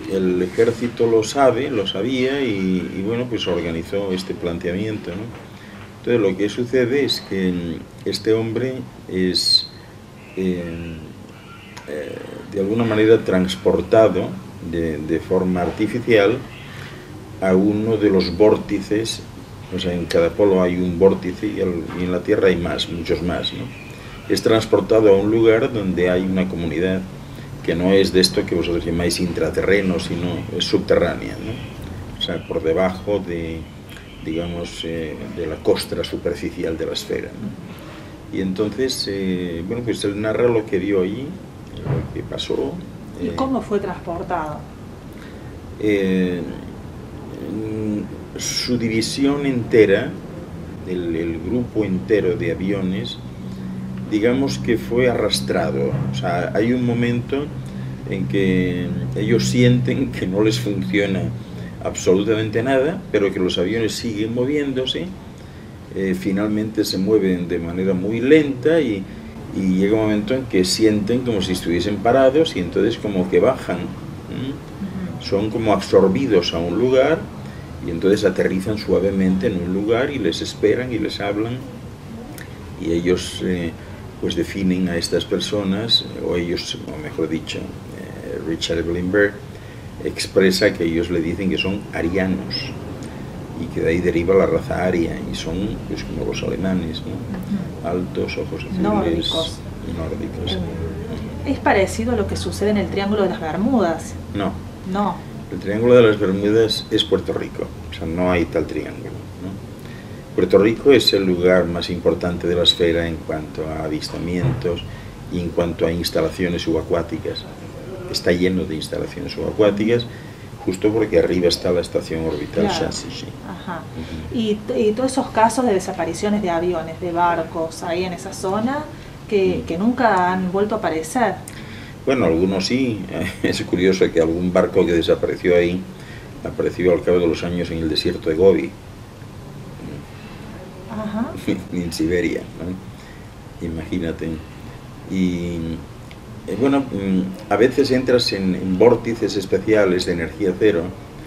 el ejército lo sabe, lo sabía y, y bueno, pues organizó este planteamiento, ¿no? Entonces lo que sucede es que este hombre es eh, eh, de alguna manera transportado de, de forma artificial a uno de los vórtices, o sea, en cada polo hay un vórtice y, el, y en la Tierra hay más, muchos más, ¿no? Es transportado a un lugar donde hay una comunidad que no es de esto que vosotros llamáis intraterreno, sino es subterránea, ¿no? O sea, por debajo de, digamos, eh, de la costra superficial de la esfera, ¿no? Y entonces, eh, bueno, pues él narra lo que vio allí, lo que pasó. ¿Y eh, cómo fue transportado? Eh, su división entera, el, el grupo entero de aviones, digamos que fue arrastrado. O sea, hay un momento en que ellos sienten que no les funciona absolutamente nada, pero que los aviones siguen moviéndose, eh, finalmente se mueven de manera muy lenta y, y llega un momento en que sienten como si estuviesen parados y entonces como que bajan, ¿Mm? Son como absorbidos a un lugar y entonces aterrizan suavemente en un lugar y les esperan y les hablan y ellos eh, pues definen a estas personas, o ellos, o mejor dicho, eh, Richard Evelyn Baird expresa que ellos le dicen que son arianos y que de ahí deriva la raza aria y son pues como los alemanes, ¿no? Altos, ojos azules, nórdicos. nórdicos. ¿Es parecido a lo que sucede en el Triángulo de las Bermudas? No. No. El Triángulo de las Bermudas es Puerto Rico, o sea, no hay tal triángulo, ¿no? Puerto Rico es el lugar más importante de la esfera en cuanto a avistamientos y en cuanto a instalaciones subacuáticas. Está lleno de instalaciones subacuáticas, justo porque arriba está la estación orbital Claro. Chancellor. Ajá. Uh-huh. y, y todos esos casos de desapariciones de aviones, de barcos, ahí en esa zona, que, que nunca han vuelto a aparecer. Bueno, algunos sí. Es curioso que algún barco que desapareció ahí apareció al cabo de los años en el desierto de Gobi. Ajá. En Siberia, ¿no? Imagínate. Y eh, bueno, a veces entras en, en vórtices especiales de energía cero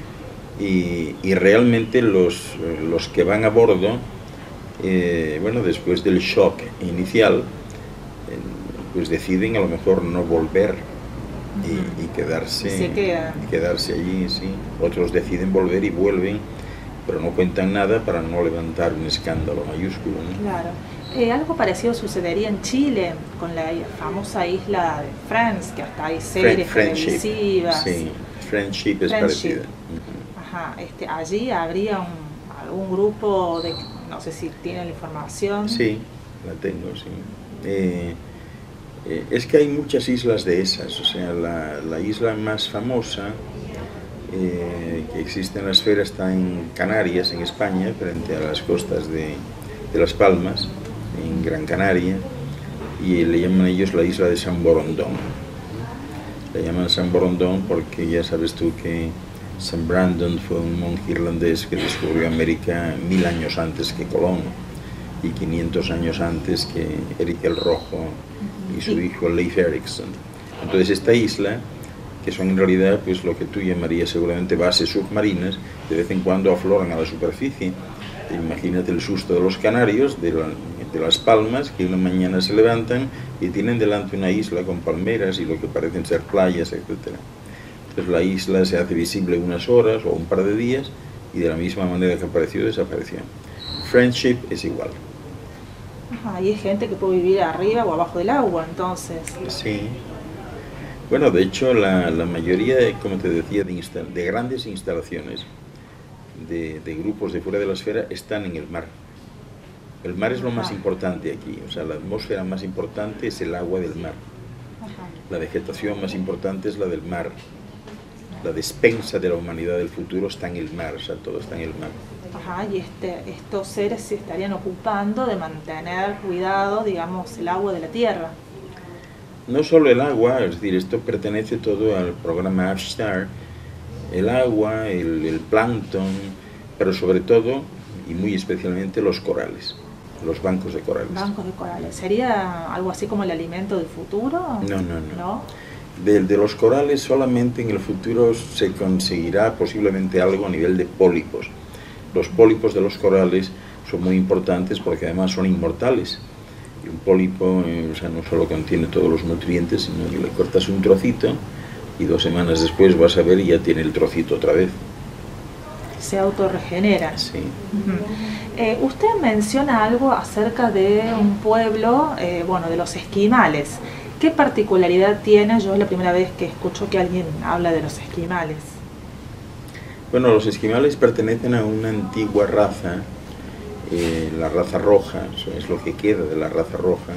y, y realmente los, los que van a bordo, eh, bueno, después del shock inicial, eh, pues deciden a lo mejor no volver y, y quedarse, Se quedan. y quedarse allí, sí. Otros deciden volver y vuelven, pero no cuentan nada para no levantar un escándalo mayúsculo, ¿no? Claro. Eh, algo parecido sucedería en Chile, con la famosa isla de Friends, que hasta hay series Friendship, televisivas. sí, Friendship es Friendship. parecida. Ajá, este, allí habría un, algún grupo de, no sé si tienen la información. Sí, la tengo, sí. Eh, eh, es que hay muchas islas de esas, o sea, la, la isla más famosa eh, que existe en la esfera está en Canarias, en España, frente a las costas de, de Las Palmas, en Gran Canaria, y le llaman ellos la isla de San Borondón. Le llaman San Borondón porque ya sabes tú que San Brandon fue un monje irlandés que descubrió América mil años antes que Colón y quinientos años antes que Eric el Rojo y su hijo Leif Erikson. Entonces esta isla, que son en realidad pues lo que tú llamarías seguramente bases submarinas, de vez en cuando afloran a la superficie. Imagínate el susto de los canarios, de, la, de Las Palmas, que una mañana se levantan y tienen delante una isla con palmeras y lo que parecen ser playas, etcétera. Entonces la isla se hace visible unas horas o un par de días y de la misma manera que apareció, desapareció. Friendship es igual. Ajá, y hay gente que puede vivir arriba o abajo del agua, entonces. Sí. Bueno, de hecho, la, la mayoría, de, como te decía, de, insta de grandes instalaciones, de, de grupos de fuera de la esfera, están en el mar. El mar es lo más importante aquí, o sea, la atmósfera más importante es el agua del mar. La vegetación más importante es la del mar. La despensa de la humanidad del futuro está en el mar, o sea, todo está en el mar. Ajá, y este, estos seres se estarían ocupando de mantener cuidado, digamos, el agua de la Tierra. No solo el agua, es decir, esto pertenece todo al programa Ash-Star, el agua, el, el plancton, pero sobre todo, y muy especialmente, los corales, los bancos de corales. Bancos de corales. ¿Sería algo así como el alimento del futuro? No, no, no. ¿No? De, de los corales solamente en el futuro se conseguirá posiblemente algo a nivel de pólipos. Los pólipos de los corales son muy importantes porque además son inmortales. Y un pólipo, eh, o sea, no solo contiene todos los nutrientes, sino que le cortas un trocito y dos semanas después vas a ver y ya tiene el trocito otra vez. Se autorregenera. Sí. Uh-huh. eh, usted menciona algo acerca de un pueblo, eh, bueno, de los esquimales. ¿Qué particularidad tiene? Yo es la primera vez que escucho que alguien habla de los esquimales. Bueno, los esquimales pertenecen a una antigua raza, eh, la raza roja, eso es lo que queda de la raza roja.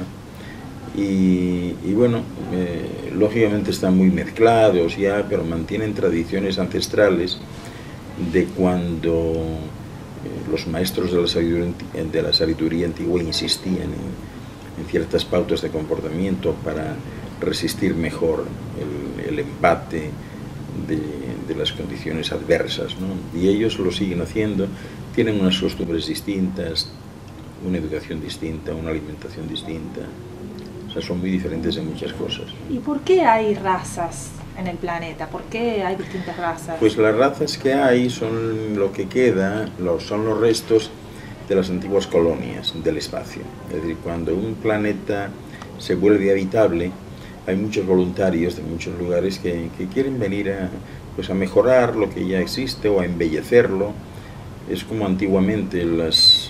Y, y bueno, eh, lógicamente están muy mezclados ya, pero mantienen tradiciones ancestrales de cuando eh, los maestros de la sabiduría, de la sabiduría antigua insistían en, en ciertas pautas de comportamiento para resistir mejor el, el embate de, de las condiciones adversas, ¿no? Y ellos lo siguen haciendo, tienen unas costumbres distintas, una educación distinta, una alimentación distinta, o sea, son muy diferentes en muchas cosas. ¿Y por qué hay razas en el planeta? ¿Por qué hay distintas razas? Pues las razas que hay son lo que queda, son los restos de las antiguas colonias del espacio. Es decir, cuando un planeta se vuelve habitable, hay muchos voluntarios de muchos lugares que, que quieren venir a, pues a mejorar lo que ya existe o a embellecerlo. Es como antiguamente las,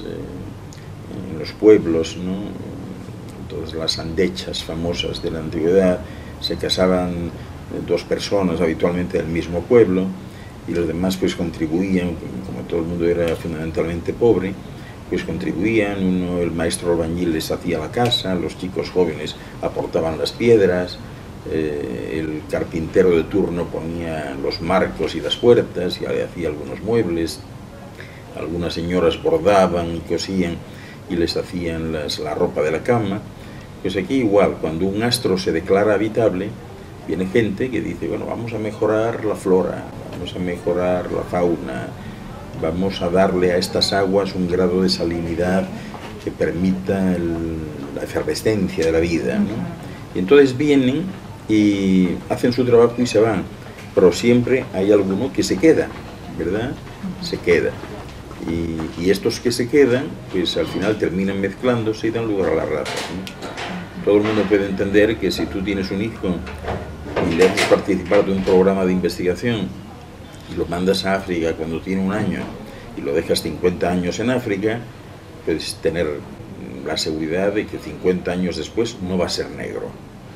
eh, en los pueblos, ¿no? Todas las andechas famosas de la antigüedad, se casaban dos personas habitualmente del mismo pueblo y los demás pues contribuían, como todo el mundo era fundamentalmente pobre, pues contribuían. Uno, el maestro albañil les hacía la casa, los chicos jóvenes aportaban las piedras, eh, el carpintero de turno ponía los marcos y las puertas y hacía algunos muebles, algunas señoras bordaban y cosían y les hacían las, la ropa de la cama. Pues aquí igual, cuando un astro se declara habitable, viene gente que dice, bueno, vamos a mejorar la flora, vamos a mejorar la fauna, vamos a darle a estas aguas un grado de salinidad que permita el, la efervescencia de la vida, ¿no? Y entonces vienen y hacen su trabajo y se van, pero siempre hay alguno que se queda, ¿verdad? Se queda. Y, y estos que se quedan, pues al final terminan mezclándose y dan lugar a las razas, ¿no? Todo el mundo puede entender que si tú tienes un hijo y le haces participar de un programa de investigación y lo mandas a África cuando tiene un año y lo dejas cincuenta años en África, puedes tener la seguridad de que cincuenta años después no va a ser negro,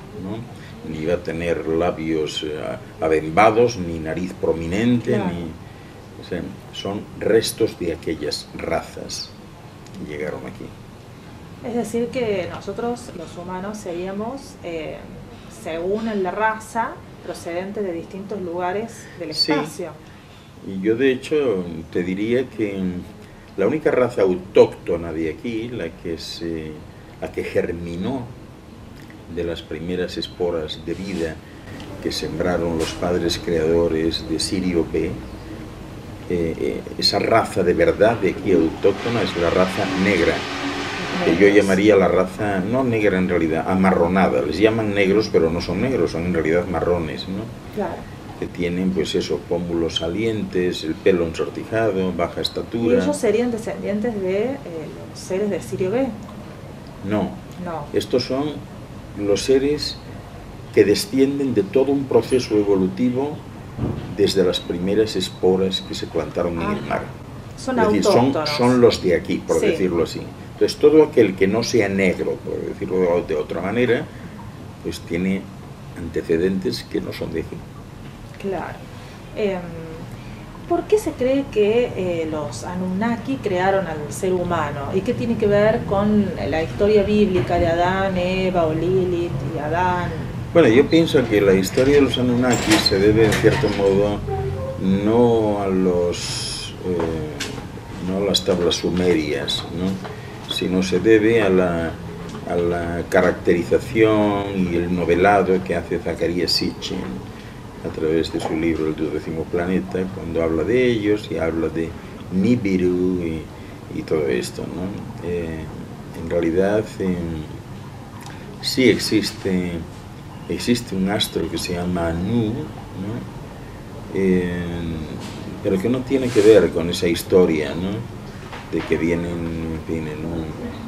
¿no? Ni va a tener labios avembados, ni nariz prominente, claro. ni, o sea, son restos de aquellas razas que llegaron aquí. Es decir que nosotros los humanos seríamos, eh, según la raza, procedentes de distintos lugares del espacio. Sí. Y yo de hecho te diría que la única raza autóctona de aquí, la que, se, la que germinó de las primeras esporas de vida que sembraron los padres creadores de Sirio B, eh, eh, esa raza de verdad de aquí autóctona es la raza negra, que yo llamaría la raza, no negra en realidad, amarronada. Les llaman negros, pero no son negros, son en realidad marrones, ¿no? Claro. Que tienen, pues eso, pómulos salientes, el pelo ensortijado, baja estatura. ¿Y ellos serían descendientes de eh, los seres de Sirio B? No. No. Estos son los seres que descienden de todo un proceso evolutivo desde las primeras esporas que se plantaron en el mar. Son es decir, son, son los de aquí, por sí. decirlo así. Entonces, todo aquel que no sea negro, por decirlo de otra manera, pues tiene antecedentes que no son de aquí. Claro. Eh, ¿Por qué se cree que eh, los Anunnaki crearon al ser humano? ¿Y qué tiene que ver con la historia bíblica de Adán, Eva o Lilith y Adán? Bueno, yo pienso que la historia de los Anunnaki se debe, en cierto modo, no a los eh, no a las tablas sumerias, ¿no? Sino se debe a la, a la caracterización y el novelado que hace Zecharia Sitchin a través de su libro El duodécimo planeta, cuando habla de ellos y habla de Nibiru y, y todo esto, ¿no? Eh, en realidad eh, sí existe existe un astro que se llama Nu, ¿no? eh, pero que no tiene que ver con esa historia, ¿no? De que vienen, vienen un,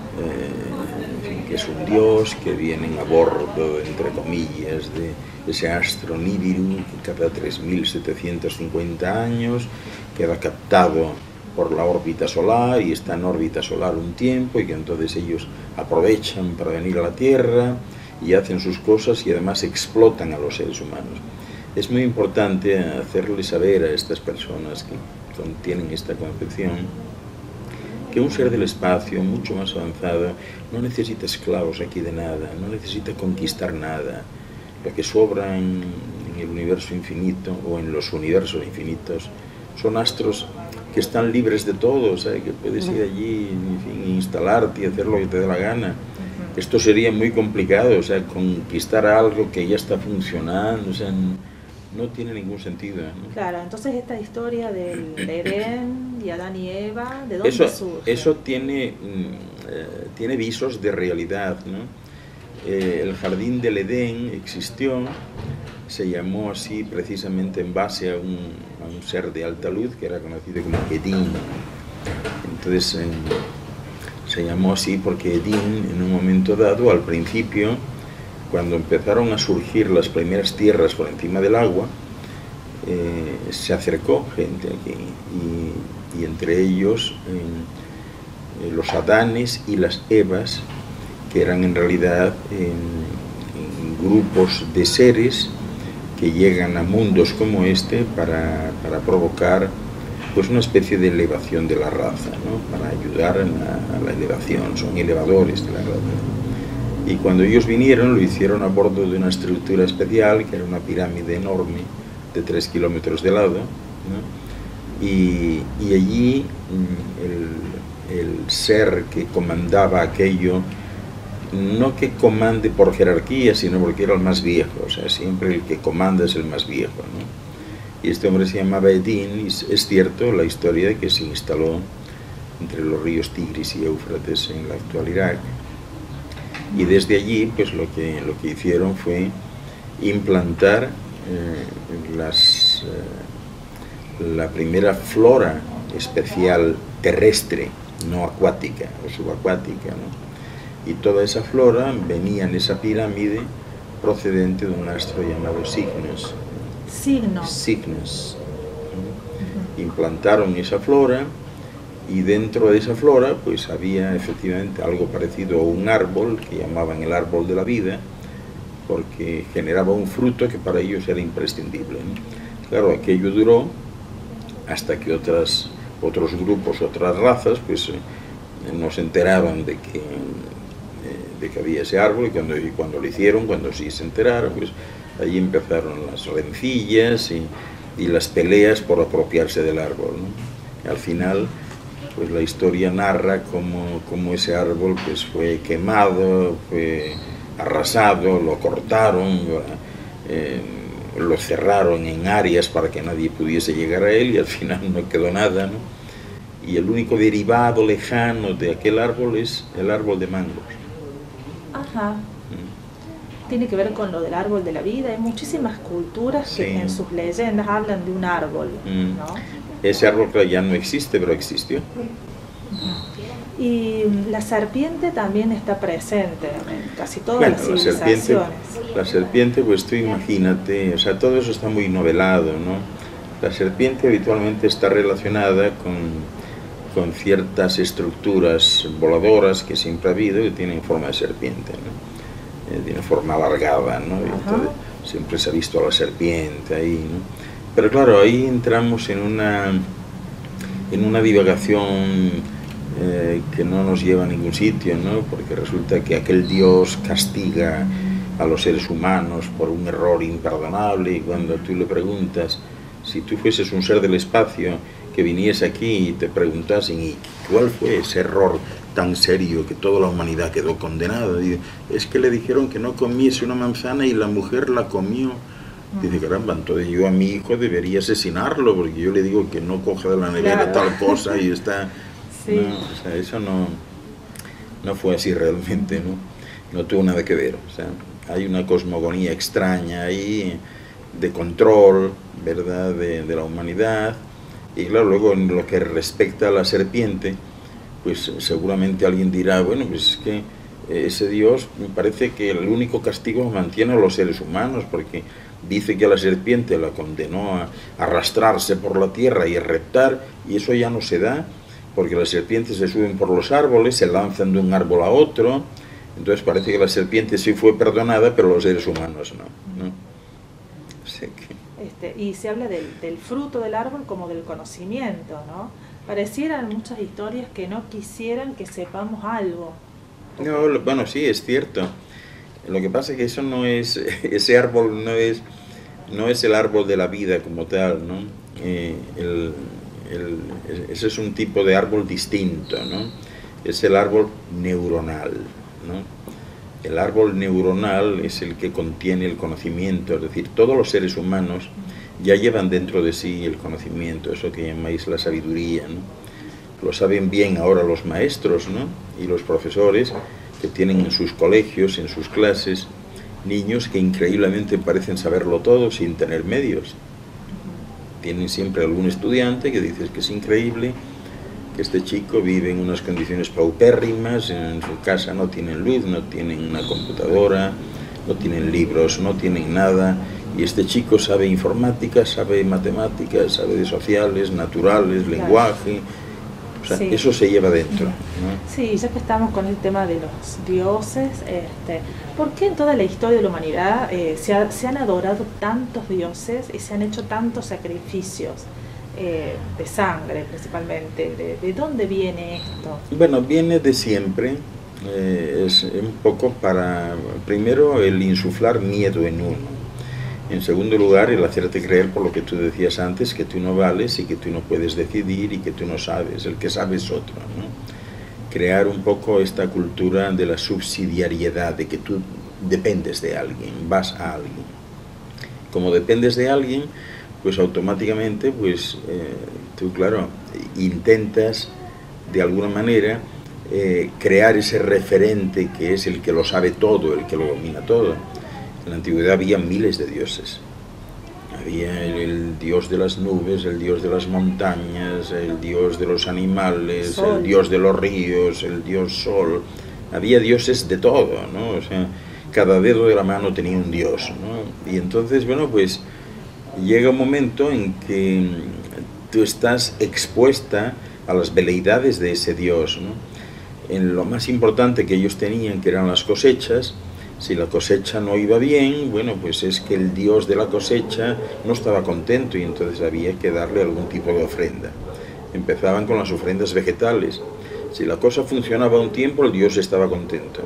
eh, que es un dios, que vienen a bordo, entre comillas, de ese astro Nibiru, que cada tres mil setecientos cincuenta años queda captado por la órbita solar y está en órbita solar un tiempo, y que entonces ellos aprovechan para venir a la Tierra y hacen sus cosas y además explotan a los seres humanos. Es muy importante hacerles saber a estas personas que tienen esta concepción que un ser del espacio mucho más avanzado no necesita esclavos aquí de nada, no necesita conquistar nada. Lo que sobra en, en el universo infinito o en los universos infinitos son astros que están libres de todo, o sea, que puedes ir allí, en fin, instalarte y hacer lo que te dé la gana. Esto sería muy complicado, o sea, conquistar algo que ya está funcionando, o sea, no tiene ningún sentido, ¿no? Claro, entonces esta historia del Edén y Adán y Eva, ¿de dónde eso, surge? Eso tiene, eh, tiene visos de realidad, ¿no? Eh, el jardín del Edén existió, se llamó así precisamente en base a un, a un ser de alta luz que era conocido como Edín. Entonces eh, se llamó así porque Edín, en un momento dado, al principio, cuando empezaron a surgir las primeras tierras por encima del agua, eh, se acercó gente aquí, y, y entre ellos eh, eh, los Adanes y las Evas, que eran en realidad eh, grupos de seres que llegan a mundos como este para, para provocar pues una especie de elevación de la raza, ¿no? Para ayudar a la, a la elevación, son elevadores de la raza. Y cuando ellos vinieron lo hicieron a bordo de una estructura especial, que era una pirámide enorme de tres kilómetros de lado, ¿no? y, y allí el, el ser que comandaba aquello, no que comande por jerarquía, sino porque era el más viejo, o sea, siempre el que comanda es el más viejo, ¿no? Y este hombre se llamaba Edín, y es cierto la historia de que se instaló entre los ríos Tigris y Éufrates en la actual Irak, y desde allí pues lo que, lo que hicieron fue implantar eh, las, eh, la primera flora especial terrestre, no acuática o subacuática, ¿no? Y toda esa flora venía en esa pirámide procedente de un astro llamado Cygnus. Cygnus. Cygnus. Uh-huh. Implantaron esa flora, y dentro de esa flora pues había efectivamente algo parecido a un árbol que llamaban el árbol de la vida, porque generaba un fruto que para ellos era imprescindible, ¿no? Claro, aquello duró hasta que otras, otros grupos, otras razas pues eh, no se enteraban de que de que había ese árbol, y cuando, y cuando lo hicieron, cuando sí se enteraron, pues allí empezaron las rencillas y, y las peleas por apropiarse del árbol, ¿no? Y al final, pues la historia narra cómo, cómo ese árbol pues fue quemado, fue arrasado, lo cortaron, eh, lo cerraron en áreas para que nadie pudiese llegar a él, y al final no quedó nada, ¿no? Y el único derivado lejano de aquel árbol es el árbol de mangos. Ajá. Mm. Tiene que ver con lo del árbol de la vida. Hay muchísimas culturas que sí, en sus leyendas hablan de un árbol, mm. ¿no? Ese árbol ya no existe, pero existió. Uh-huh. Y la serpiente también está presente en casi todas bueno, las civilizaciones. La serpiente, la serpiente, pues tú imagínate, o sea, todo eso está muy novelado, ¿no? La serpiente habitualmente está relacionada con con ciertas estructuras voladoras que siempre ha habido, que tienen forma de serpiente, ¿no? Eh, tiene forma alargada, ¿no? Y entonces, siempre se ha visto a la serpiente ahí, ¿no? Pero claro, ahí entramos en una, en una divagación eh, que no nos lleva a ningún sitio, ¿no? Porque resulta que aquel dios castiga a los seres humanos por un error imperdonable, y cuando tú le preguntas, si tú fueses un ser del espacio, que viniese aquí y te preguntasen ¿y cuál fue ese error tan serio que toda la humanidad quedó condenada? Y es que le dijeron que no comiese una manzana y la mujer la comió. Dice, caramba, entonces yo a mi hijo debería asesinarlo, porque yo le digo que no coja de la nevera, claro, tal cosa y está... Sí. No, o sea, eso no, no fue así realmente, ¿no? No tuvo nada que ver. O sea, hay una cosmogonía extraña ahí, de control, ¿verdad?, de, de la humanidad. Y claro, luego en lo que respecta a la serpiente, pues seguramente alguien dirá, bueno, pues es que ese Dios me parece que el único castigo lo mantiene a los seres humanos, porque dice que a la serpiente la condenó a arrastrarse por la tierra y a reptar, y eso ya no se da, porque las serpientes se suben por los árboles, se lanzan de un árbol a otro. Entonces parece que la serpiente sí fue perdonada, pero los seres humanos no, ¿no? O sea que... Este, y se habla del, del fruto del árbol como del conocimiento, ¿no? Parecieran muchas historias que no quisieran que sepamos algo. No, bueno, sí, es cierto. Lo que pasa es que eso no es, ese árbol no es, no es el árbol de la vida como tal, ¿no? Eh, el, el, ese es un tipo de árbol distinto, ¿no? Es el árbol neuronal, ¿no? El árbol neuronal es el que contiene el conocimiento, es decir, todos los seres humanos ya llevan dentro de sí el conocimiento, eso que llamáis la sabiduría, ¿no? Lo saben bien ahora los maestros, ¿no?, y los profesores, que tienen en sus colegios, en sus clases, niños que increíblemente parecen saberlo todo sin tener medios. Tienen siempre algún estudiante que dice que es increíble, que este chico vive en unas condiciones paupérrimas, en su casa no tienen luz, no tienen una computadora, no tienen libros, no tienen nada, y este chico sabe informática, sabe matemáticas, sabe de sociales, naturales, claro, lenguaje. O sea, sí, eso se lleva dentro, ¿no? Sí, ya que estamos con el tema de los dioses, este, ¿por qué en toda la historia de la humanidad eh, se, ha, se han adorado tantos dioses y se han hecho tantos sacrificios eh, de sangre principalmente? ¿De, de dónde viene esto? Bueno, viene de siempre. Eh, es un poco para, primero, el insuflar miedo en uno. En segundo lugar, el hacerte creer, por lo que tú decías antes, que tú no vales y que tú no puedes decidir y que tú no sabes, el que sabe es otro, ¿no? Crear un poco esta cultura de la subsidiariedad, de que tú dependes de alguien, vas a alguien. Como dependes de alguien, pues automáticamente, pues eh, tú, claro, intentas de alguna manera eh, crear ese referente que es el que lo sabe todo, el que lo domina todo. En la antigüedad había miles de dioses. Había el, el dios de las nubes, el dios de las montañas, el dios de los animales, sol, el dios de los ríos, el dios sol. Había dioses de todo, ¿no? O sea, cada dedo de la mano tenía un dios, ¿no? Y entonces, bueno, pues llega un momento en que tú estás expuesta a las veleidades de ese dios, ¿no? En lo más importante que ellos tenían, que eran las cosechas. Si la cosecha no iba bien, bueno, pues es que el dios de la cosecha no estaba contento y entonces había que darle algún tipo de ofrenda. Empezaban con las ofrendas vegetales. Si la cosa funcionaba un tiempo, el dios estaba contento.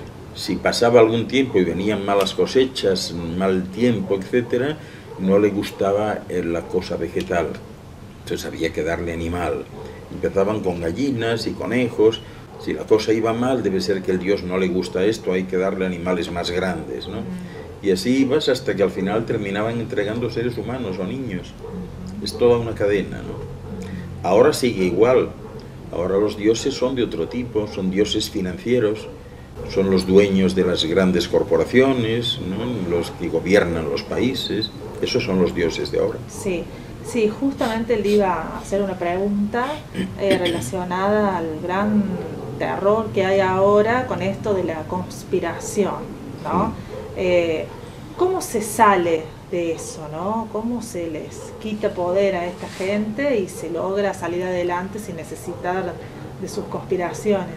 Si pasaba algún tiempo y venían malas cosechas, mal tiempo, etcétera, no le gustaba la cosa vegetal. Entonces había que darle animal. Empezaban con gallinas y conejos. Si la cosa iba mal, debe ser que el dios no le gusta esto, hay que darle animales más grandes, ¿no? Y así ibas hasta que al final terminaban entregando seres humanos o niños. Es toda una cadena, ¿no? Ahora sigue igual. Ahora los dioses son de otro tipo, son dioses financieros, son los dueños de las grandes corporaciones, ¿no?, los que gobiernan los países. Esos son los dioses de ahora. Sí. Sí, justamente le iba a hacer una pregunta eh, relacionada al gran terror que hay ahora con esto de la conspiración, ¿no? Eh, ¿Cómo se sale de eso, ¿no? ¿Cómo se les quita poder a esta gente y se logra salir adelante sin necesitar de sus conspiraciones?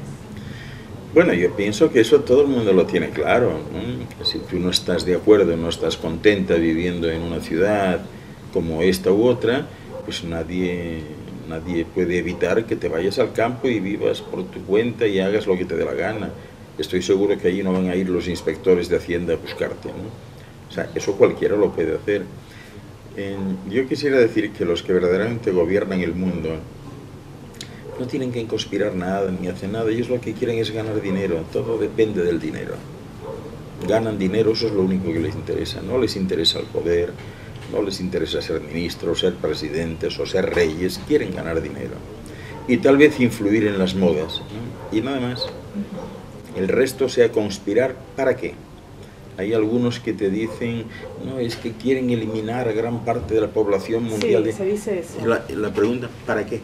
Bueno, yo pienso que eso todo el mundo lo tiene claro, ¿no? Si tú no estás de acuerdo, no estás contenta viviendo en una ciudad como esta u otra, pues nadie, nadie puede evitar que te vayas al campo y vivas por tu cuenta y hagas lo que te dé la gana. Estoy seguro que allí no van a ir los inspectores de Hacienda a buscarte, ¿no? O sea, eso cualquiera lo puede hacer. Eh, yo quisiera decir que los que verdaderamente gobiernan el mundo no tienen que conspirar nada ni hacer nada, ellos lo que quieren es ganar dinero, todo depende del dinero. Ganan dinero, eso es lo único que les interesa, no les interesa el poder, no les interesa ser ministros, ser presidentes o ser reyes, quieren ganar dinero. Y tal vez influir en las modas, ¿no? Y nada más. El resto sea conspirar, ¿para qué? Hay algunos que te dicen, no, es que quieren eliminar a gran parte de la población mundial. Sí, se dice eso. La, la pregunta, ¿para qué?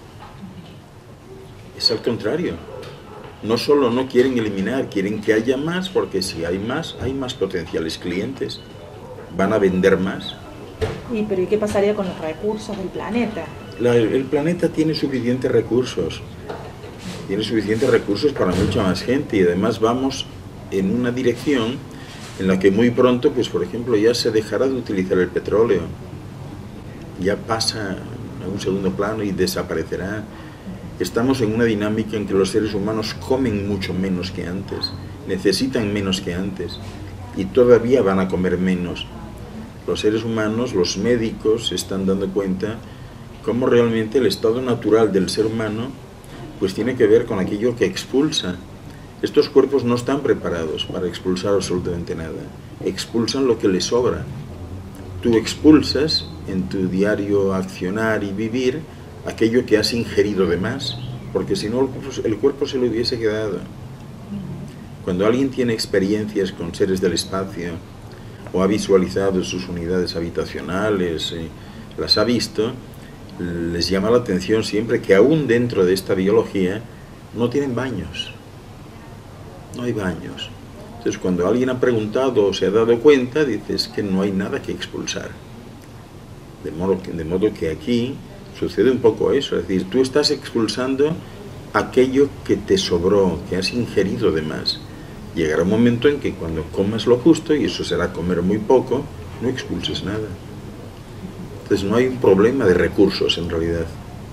Es al contrario. No solo no quieren eliminar, quieren que haya más, porque si hay más, hay más potenciales clientes. Van a vender más. ¿Y, pero, ¿y qué pasaría con los recursos del planeta? La, el planeta tiene suficientes recursos. Tiene suficientes recursos para mucha más gente, y además vamos en una dirección en la que muy pronto, pues por ejemplo, ya se dejará de utilizar el petróleo. Ya pasa a un segundo plano y desaparecerá. Estamos en una dinámica en que los seres humanos comen mucho menos que antes, necesitan menos que antes, y todavía van a comer menos. Los seres humanos, los médicos, se están dando cuenta cómo realmente el estado natural del ser humano pues tiene que ver con aquello que expulsa. Estos cuerpos no están preparados para expulsar absolutamente nada. Expulsan lo que les sobra. Tú expulsas en tu diario accionar y vivir aquello que has ingerido de más, porque si no el cuerpo, el cuerpo se lo hubiese quedado. Cuando alguien tiene experiencias con seres del espacio, o ha visualizado sus unidades habitacionales, eh, las ha visto, les llama la atención siempre que aún dentro de esta biología no tienen baños. No hay baños. Entonces cuando alguien ha preguntado o se ha dado cuenta, dices que no hay nada que expulsar. De modo que, de modo que aquí sucede un poco eso, es decir, tú estás expulsando aquello que te sobró, que has ingerido de más. Llegará un momento en que cuando comas lo justo, y eso será comer muy poco, no expulses nada. Entonces no hay un problema de recursos en realidad.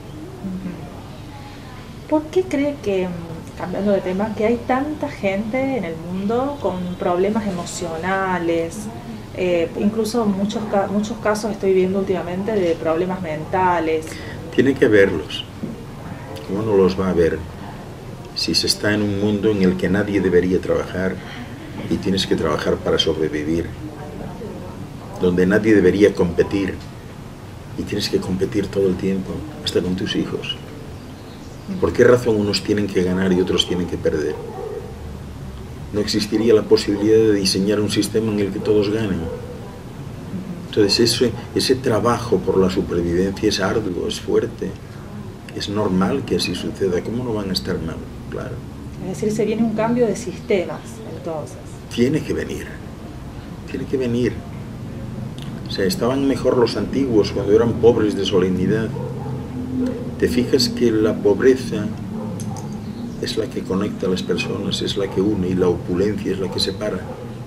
¿Por qué cree que, cambiando de tema, que hay tanta gente en el mundo con problemas emocionales? Eh, incluso muchos, muchos casos estoy viendo últimamente de problemas mentales. Tiene que verlos. ¿Cómo no los va a ver? Si se está en un mundo en el que nadie debería trabajar y tienes que trabajar para sobrevivir, donde nadie debería competir y tienes que competir todo el tiempo, hasta con tus hijos. ¿Por qué razón unos tienen que ganar y otros tienen que perder? No existiría la posibilidad de diseñar un sistema en el que todos ganen. Entonces ese, ese trabajo por la supervivencia es arduo, es fuerte. Es normal que así suceda. ¿Cómo no van a estar mal? Claro. Es decir, se viene un cambio de sistemas, entonces. Tiene que venir. Tiene que venir. O sea, estaban mejor los antiguos cuando eran pobres de solemnidad. Te fijas que la pobreza es la que conecta a las personas, es la que une, y la opulencia es la que separa.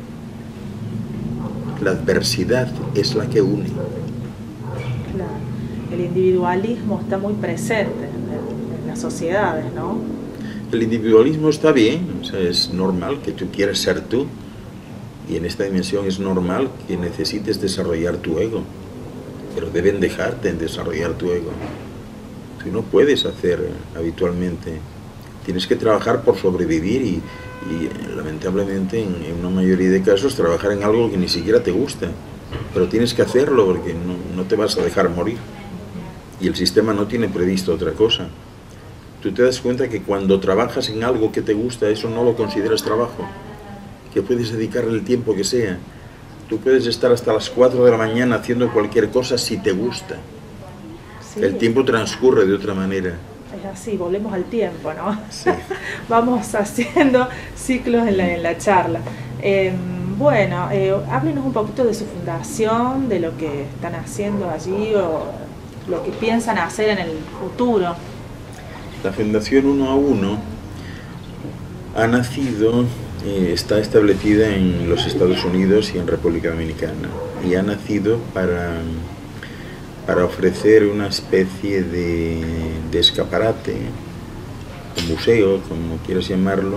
La adversidad es la que une. Claro. El individualismo está muy presente en, en las sociedades, ¿no? El individualismo está bien, o sea, es normal que tú quieras ser tú, y en esta dimensión es normal que necesites desarrollar tu ego, pero deben dejarte en desarrollar tu ego. Tú no puedes hacer habitualmente, tienes que trabajar por sobrevivir y, y lamentablemente en, en una mayoría de casos trabajar en algo que ni siquiera te gusta, pero tienes que hacerlo porque no, no te vas a dejar morir. Y el sistema no tiene previsto otra cosa. Tú te das cuenta que cuando trabajas en algo que te gusta, eso no lo consideras trabajo, que puedes dedicarle el tiempo que sea. Tú puedes estar hasta las cuatro de la mañana haciendo cualquier cosa si te gusta. Sí. El tiempo transcurre de otra manera. Es así, volvemos al tiempo, ¿no? Sí. Vamos haciendo ciclos en la, en la charla. Eh, bueno, eh, háblenos un poquito de su fundación, de lo que están haciendo allí o lo que piensan hacer en el futuro. La Fundación Uno a Uno ha nacido, eh, está establecida en los Estados Unidos y en República Dominicana, y ha nacido para, para ofrecer una especie de, de escaparate, o museo, como quieras llamarlo,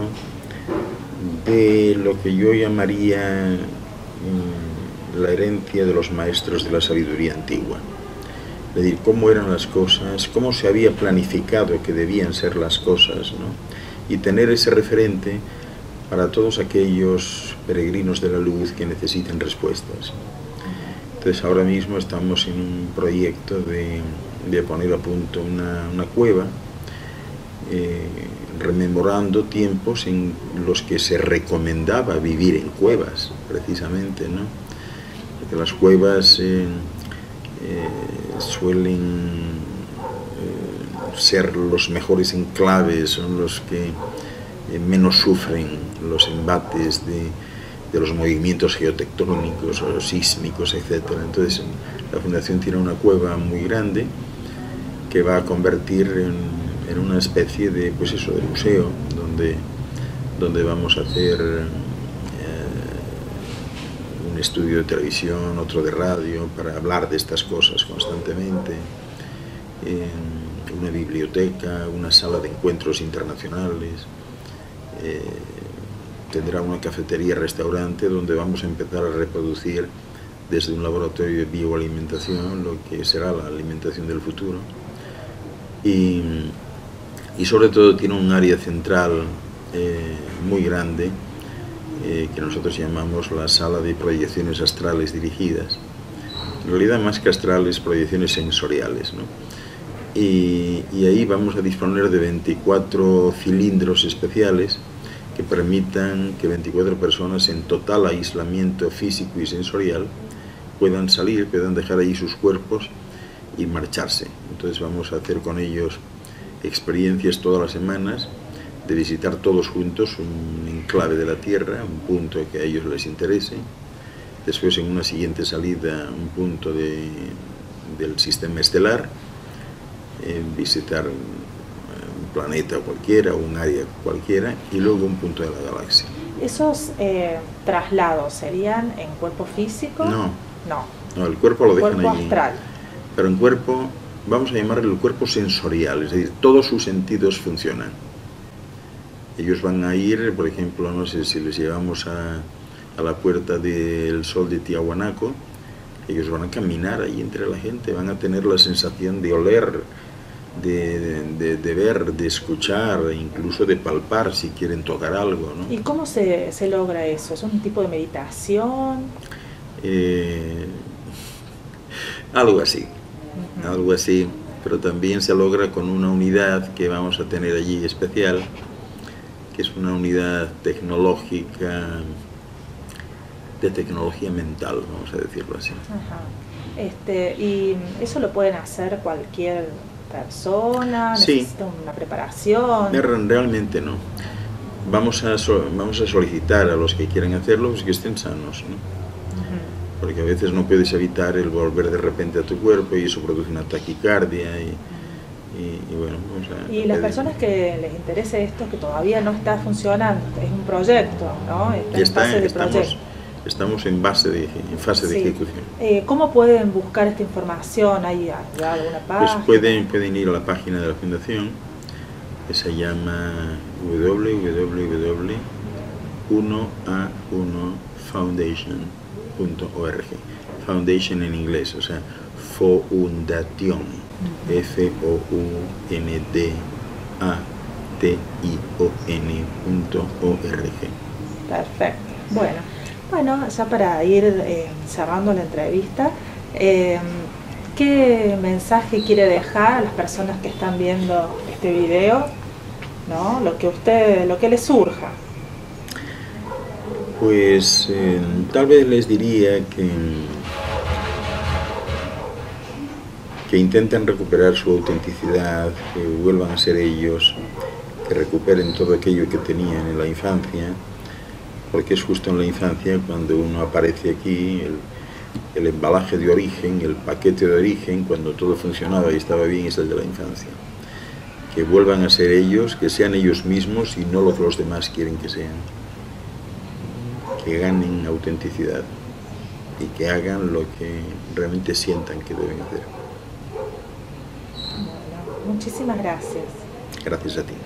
de lo que yo llamaría eh, la herencia de los maestros de la sabiduría antigua. Es decir, cómo eran las cosas, cómo se había planificado que debían ser las cosas, ¿no? Y tener ese referente para todos aquellos peregrinos de la luz que necesiten respuestas. Entonces ahora mismo estamos en un proyecto de, de poner a punto una, una cueva eh, rememorando tiempos en los que se recomendaba vivir en cuevas, precisamente, ¿no? Porque las cuevas eh, eh, suelen eh, ser los mejores enclaves, son los que eh, menos sufren los embates de, de los movimientos geotectónicos o sísmicos, etcétera. Entonces, la Fundación tiene una cueva muy grande que va a convertir en, en una especie de, pues eso, de museo, donde, donde vamos a hacer eh, un estudio de televisión, otro de radio, para hablar de estas cosas constantemente, eh, una biblioteca, una sala de encuentros internacionales, eh, tendrá una cafetería-restaurante donde vamos a empezar a reproducir desde un laboratorio de bioalimentación lo que será la alimentación del futuro. Y, y sobre todo tiene un área central eh, muy grande eh, que nosotros llamamos la sala de proyecciones astrales dirigidas. En realidad, más que astrales, proyecciones sensoriales, ¿no? Y, y ahí vamos a disponer de veinticuatro cilindros especiales que permitan que veinticuatro personas en total aislamiento físico y sensorial puedan salir, puedan dejar allí sus cuerpos y marcharse. Entonces vamos a hacer con ellos experiencias todas las semanas de visitar todos juntos un enclave de la Tierra, un punto que a ellos les interese. Después, en una siguiente salida, un punto de, del sistema estelar, eh, visitar un planeta cualquiera, un área cualquiera, y luego un punto de la galaxia. ¿Esos eh, traslados serían en cuerpo físico? No, no, no, el cuerpo lo dejan cuerpo allí. Astral. Pero en cuerpo, vamos a llamarle el cuerpo sensorial, es decir, todos sus sentidos funcionan. Ellos van a ir, por ejemplo, no sé si les llevamos a, a la puerta del Sol de Tiahuanaco, ellos van a caminar ahí entre la gente, van a tener la sensación de oler, de, de, de ver, de escuchar, incluso de palpar si quieren tocar algo, ¿no? ¿Y cómo se, se logra eso? ¿Es un tipo de meditación? Eh, algo así, uh-huh. algo así, pero también se logra con una unidad que vamos a tener allí especial, que es una unidad tecnológica, de tecnología mental, vamos a decirlo así. Ajá. Este, ¿y eso lo pueden hacer cualquier persona? Sí. ¿Necesita una preparación? Realmente no. Vamos a, so, vamos a solicitar a los que quieran hacerlo pues que estén sanos, ¿no? Uh-huh. Porque a veces no puedes evitar el volver de repente a tu cuerpo y eso produce una taquicardia y, y, y bueno, o sea, y las personas que les interese esto, que todavía no está funcionando, es un proyecto, ¿no? Está en está, fase de estamos, proyecto. Estamos en, base de, en fase de sí. ejecución. Eh, ¿Cómo pueden buscar esta información? ¿Hay alguna página? Pues pueden, pueden ir a la página de la Fundación, que se llama doble u doble u doble u punto uno a uno foundation punto org. Foundation en inglés, o sea, Foundation, uh-huh. F O U N D A T I O N punto org. Perfecto. Bueno, bueno, ya para ir eh, cerrando la entrevista, eh, ¿qué mensaje quiere dejar a las personas que están viendo este video? ¿No? Lo que usted, lo que les surja. Pues eh, tal vez les diría que, que intenten recuperar su autenticidad, que vuelvan a ser ellos, que recuperen todo aquello que tenían en la infancia, porque es justo en la infancia cuando uno aparece aquí, el, el embalaje de origen, el paquete de origen, cuando todo funcionaba y estaba bien, es el de la infancia. Que vuelvan a ser ellos, que sean ellos mismos y no lo que los demás quieren que sean. Que ganen autenticidad y que hagan lo que realmente sientan que deben hacer. Bueno, muchísimas gracias. Gracias a ti.